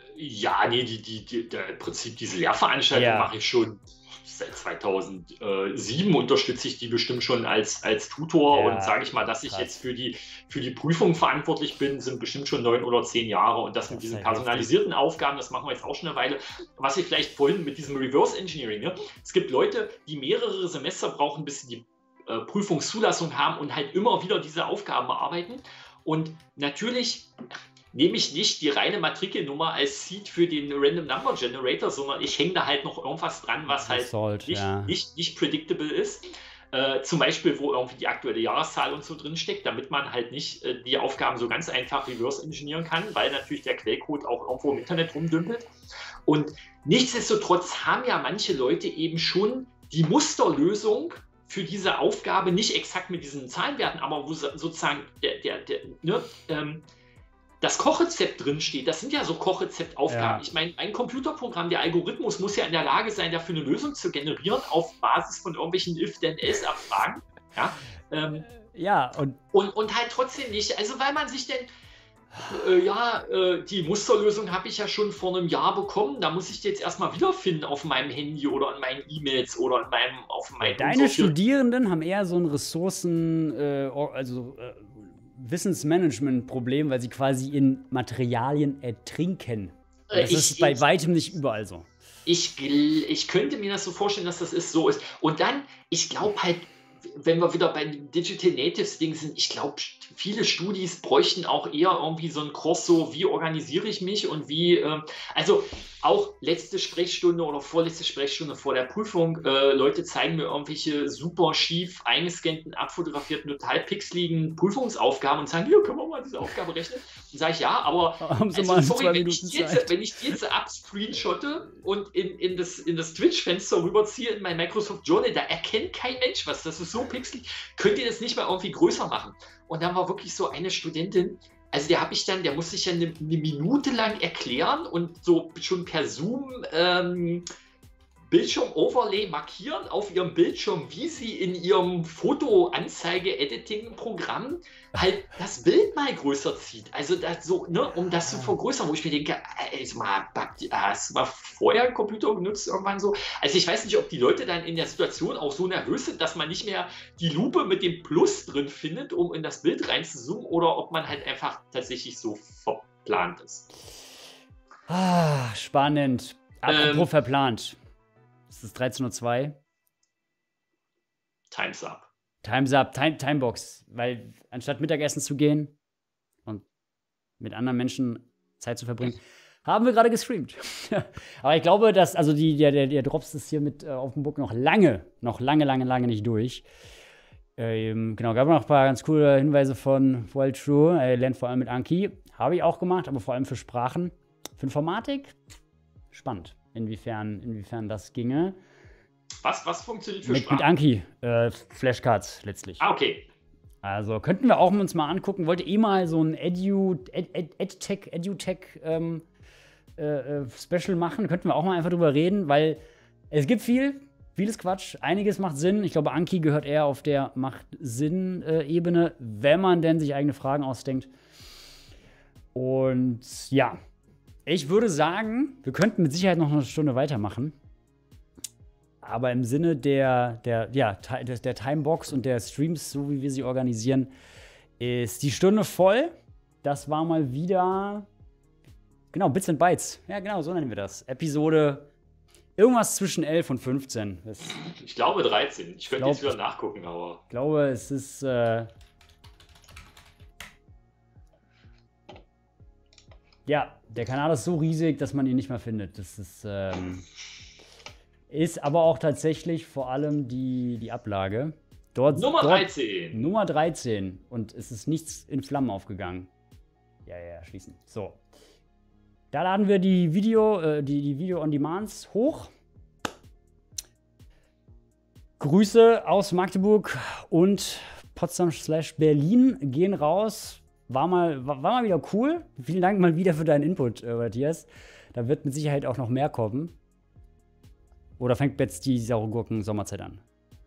ja, nee, die, die, die, der, im Prinzip diese Lehrveranstaltung Ja. mache ich schon seit zweitausendsieben, unterstütze ich die bestimmt schon als, als Tutor Ja, und sage ich mal, dass ich krass. jetzt für die, für die Prüfung verantwortlich bin, sind bestimmt schon neun oder zehn Jahre und das mit Das diesen ist ja personalisierten Aufgaben, das machen wir jetzt auch schon eine Weile. Was ich vielleicht vorhin mit diesem Reverse Engineering, ne? Es gibt Leute, die mehrere Semester brauchen, bis sie die äh, Prüfungszulassung haben und halt immer wieder diese Aufgaben bearbeiten und natürlich nehme ich nicht die reine Matrikelnummer als Seed für den Random Number Generator, sondern ich hänge da halt noch irgendwas dran, was halt Salt, nicht, ja. nicht, nicht predictable ist. Äh, zum Beispiel, wo irgendwie die aktuelle Jahreszahl und so drin steckt, damit man halt nicht äh, die Aufgaben so ganz einfach reverse engineeren kann, weil natürlich der Quellcode auch irgendwo im Internet rumdümpelt. Und nichtsdestotrotz haben ja manche Leute eben schon die Musterlösung für diese Aufgabe, nicht exakt mit diesen Zahlenwerten, aber wo so- sozusagen der, der, der, ne, ähm, das Kochrezept drin steht. Das sind ja so Kochrezeptaufgaben. Ja. Ich meine, ein Computerprogramm, der Algorithmus muss ja in der Lage sein, dafür eine Lösung zu generieren auf Basis von irgendwelchen If-Then-Else-Abfragen. Ja, ähm, Ja, und und, und halt trotzdem nicht. Also weil man sich denn, äh, ja, äh, die Musterlösung habe ich ja schon vor einem Jahr bekommen. Da muss ich die jetzt erstmal wiederfinden auf meinem Handy oder in meinen E-Mails oder in meinem, auf meinem deine unsortier- Studierenden haben eher so ein Ressourcen, äh, or- also äh, Wissensmanagement-Problem, weil sie quasi in Materialien ertrinken. Und Äh, das ich- ist bei ich- weitem nicht überall so. Ich, gl- ich könnte mir das so vorstellen, dass das ist, so ist. Und dann, ich glaube halt, wenn wir wieder bei dem Digital Natives Ding sind, ich glaube, viele Studis bräuchten auch eher irgendwie so einen Kurs, so wie organisiere ich mich und wie, ähm, also auch letzte Sprechstunde oder vorletzte Sprechstunde vor der Prüfung, äh, Leute zeigen mir irgendwelche super schief eingescannten, abfotografierten, total pixeligen Prüfungsaufgaben und sagen, hier, können wir mal diese Aufgabe rechnen? Dann sage ich, ja, aber Haben Sie also, mal sorry, zwei wenn, ich Minuten die jetzt, Zeit? wenn ich die jetzt abscreenshotte und in, in das, in das Twitch-Fenster rüberziehe in mein Microsoft Journal, da erkennt kein Mensch was. Das ist so pixelig. Könnt ihr das nicht mal irgendwie größer machen? Und dann war wirklich so eine Studentin, also der habe ich dann, der musste ich ja eine, eine Minute lang erklären und so schon per Zoom ähm, Bildschirm-Overlay markieren auf ihrem Bildschirm, wie sie in ihrem Foto-Anzeige-Editing-Programm halt das Bild mal größer zieht. Also das so, ne, um das zu vergrößern, wo ich mir denke, also mal, hast du mal vorher einen Computer genutzt irgendwann so? Also ich weiß nicht, ob die Leute dann in der Situation auch so nervös sind, dass man nicht mehr die Lupe mit dem Plus drin findet, um in das Bild reinzuzoomen, oder ob man halt einfach tatsächlich so verplant ist. Ah, spannend. Apropos ähm, verplant. Es ist dreizehn Uhr zwei. Time's up. Time's up, Time, Timebox. Weil anstatt Mittagessen zu gehen und mit anderen Menschen Zeit zu verbringen, haben wir gerade gestreamt. Aber ich glaube, dass, also die, der, der, der Drops ist hier mit äh, auf dem Book noch lange, noch lange, lange, lange nicht durch. Ähm, genau, gab noch ein paar ganz coole Hinweise von Wild True. Er lernt vor allem mit Anki. Habe ich auch gemacht, aber vor allem für Sprachen. Für Informatik? Spannend, inwiefern, inwiefern das ginge. Was, was funktioniert für mit, Sprachen? Mit Anki, äh, Flashcards letztlich. Ah, okay. Also könnten wir auch uns mal angucken. Wollte eh mal so ein Edu, Ed, Ed, EdTech, EduTech ähm, äh, Special machen. Könnten wir auch mal einfach drüber reden, weil es gibt viel, vieles Quatsch. Einiges macht Sinn. Ich glaube, Anki gehört eher auf der Macht-Sinn-Ebene, wenn man denn sich eigene Fragen ausdenkt. Und ja, ich würde sagen, wir könnten mit Sicherheit noch eine Stunde weitermachen. Aber im Sinne der, der, ja, der Timebox und der Streams, so wie wir sie organisieren, ist die Stunde voll. Das war mal wieder, genau, Bits and Bytes. Ja, genau, so nennen wir das. Episode irgendwas zwischen elf und fünfzehn. Das, ich glaube dreizehn. Ich könnte glaub, jetzt wieder nachgucken, aber. Ich glaube, es ist. Äh, ja, der Kanal ist so riesig, dass man ihn nicht mehr findet. Das ist. Ähm, Ist aber auch tatsächlich vor allem die, die Ablage. Dort, Nummer dort, dreizehn. Nummer dreizehn. Und es ist nichts in Flammen aufgegangen. Ja, ja, ja, schließen. So. Da laden wir die Video, äh, die, die Video-on-Demands hoch. Grüße aus Magdeburg und Potsdam slash Berlin gehen raus. War mal, war, war mal wieder cool. Vielen Dank mal wieder für deinen Input, äh, Matthias. Da wird mit Sicherheit auch noch mehr kommen. Oder fängt jetzt die saure Gurken-Sommerzeit an?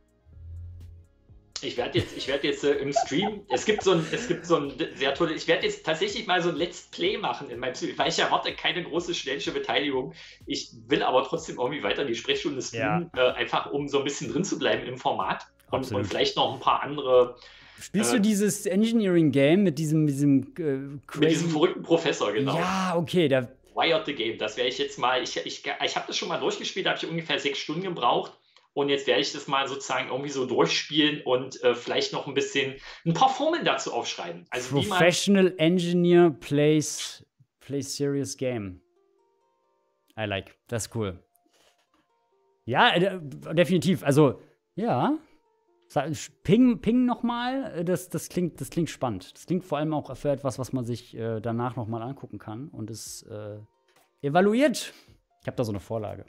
Ich werde jetzt, ich werd jetzt äh, im Stream, es gibt so ein, es gibt so ein sehr tolles, ich werde jetzt tatsächlich mal so ein Let's Play machen in meinem Stream, weil ich erwarte keine große schnellische Beteiligung. Ich will aber trotzdem irgendwie weiter die Sprechstunde streamen, ja. äh, einfach um so ein bisschen drin zu bleiben im Format und, und vielleicht noch ein paar andere. Spielst äh, du dieses Engineering-Game mit diesem, diesem äh, crazy... Mit diesem verrückten Professor, genau. Ja, okay, da... Wired the Game, das werde ich jetzt mal, ich, ich, ich habe das schon mal durchgespielt, da habe ich ungefähr sechs Stunden gebraucht und jetzt werde ich das mal sozusagen irgendwie so durchspielen und äh, vielleicht noch ein bisschen, ein paar Formeln dazu aufschreiben. Also Professional wie man, Engineer plays, plays serious game. I like, das ist cool. Ja, äh, definitiv, also, ja, ping, ping nochmal, das, das, klingt, das klingt spannend. Das klingt vor allem auch für etwas, was man sich äh, danach nochmal angucken kann und es äh, evaluiert. Ich habe da so eine Vorlage.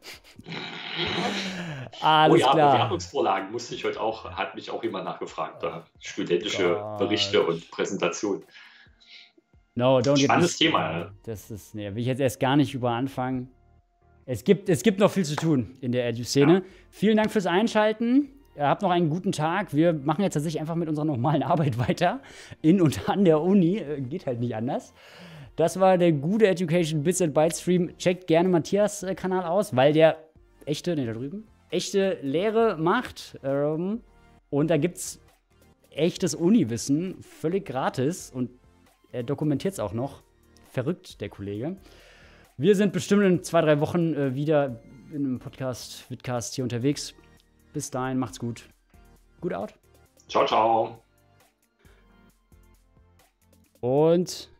Alles oh ja, klar. Bewerbungsvorlagen musste ich heute auch, hat mich auch jemand nachgefragt. Da studentische oh Berichte und Präsentationen. No, don't Spannendes get Thema, ja. Das ist, nee, will ich jetzt erst gar nicht über anfangen. Es gibt, es gibt noch viel zu tun in der Edu-Szene. Ja. Vielen Dank fürs Einschalten. Habt noch einen guten Tag. Wir machen jetzt tatsächlich einfach mit unserer normalen Arbeit weiter. In und an der Uni. Geht halt nicht anders. Das war der gute Education Bits and Bytes Stream. Checkt gerne Matthias Kanal aus, weil der echte, ne, da drüben, echte Lehre macht. Ähm, und da gibt's echtes Uni-Wissen, völlig gratis. Und er dokumentiert es auch noch. Verrückt, der Kollege. Wir sind bestimmt in zwei, drei Wochen äh, wieder in einem Podcast, Vidcast hier unterwegs. Bis dahin, macht's gut. Gut out. Ciao, ciao. Und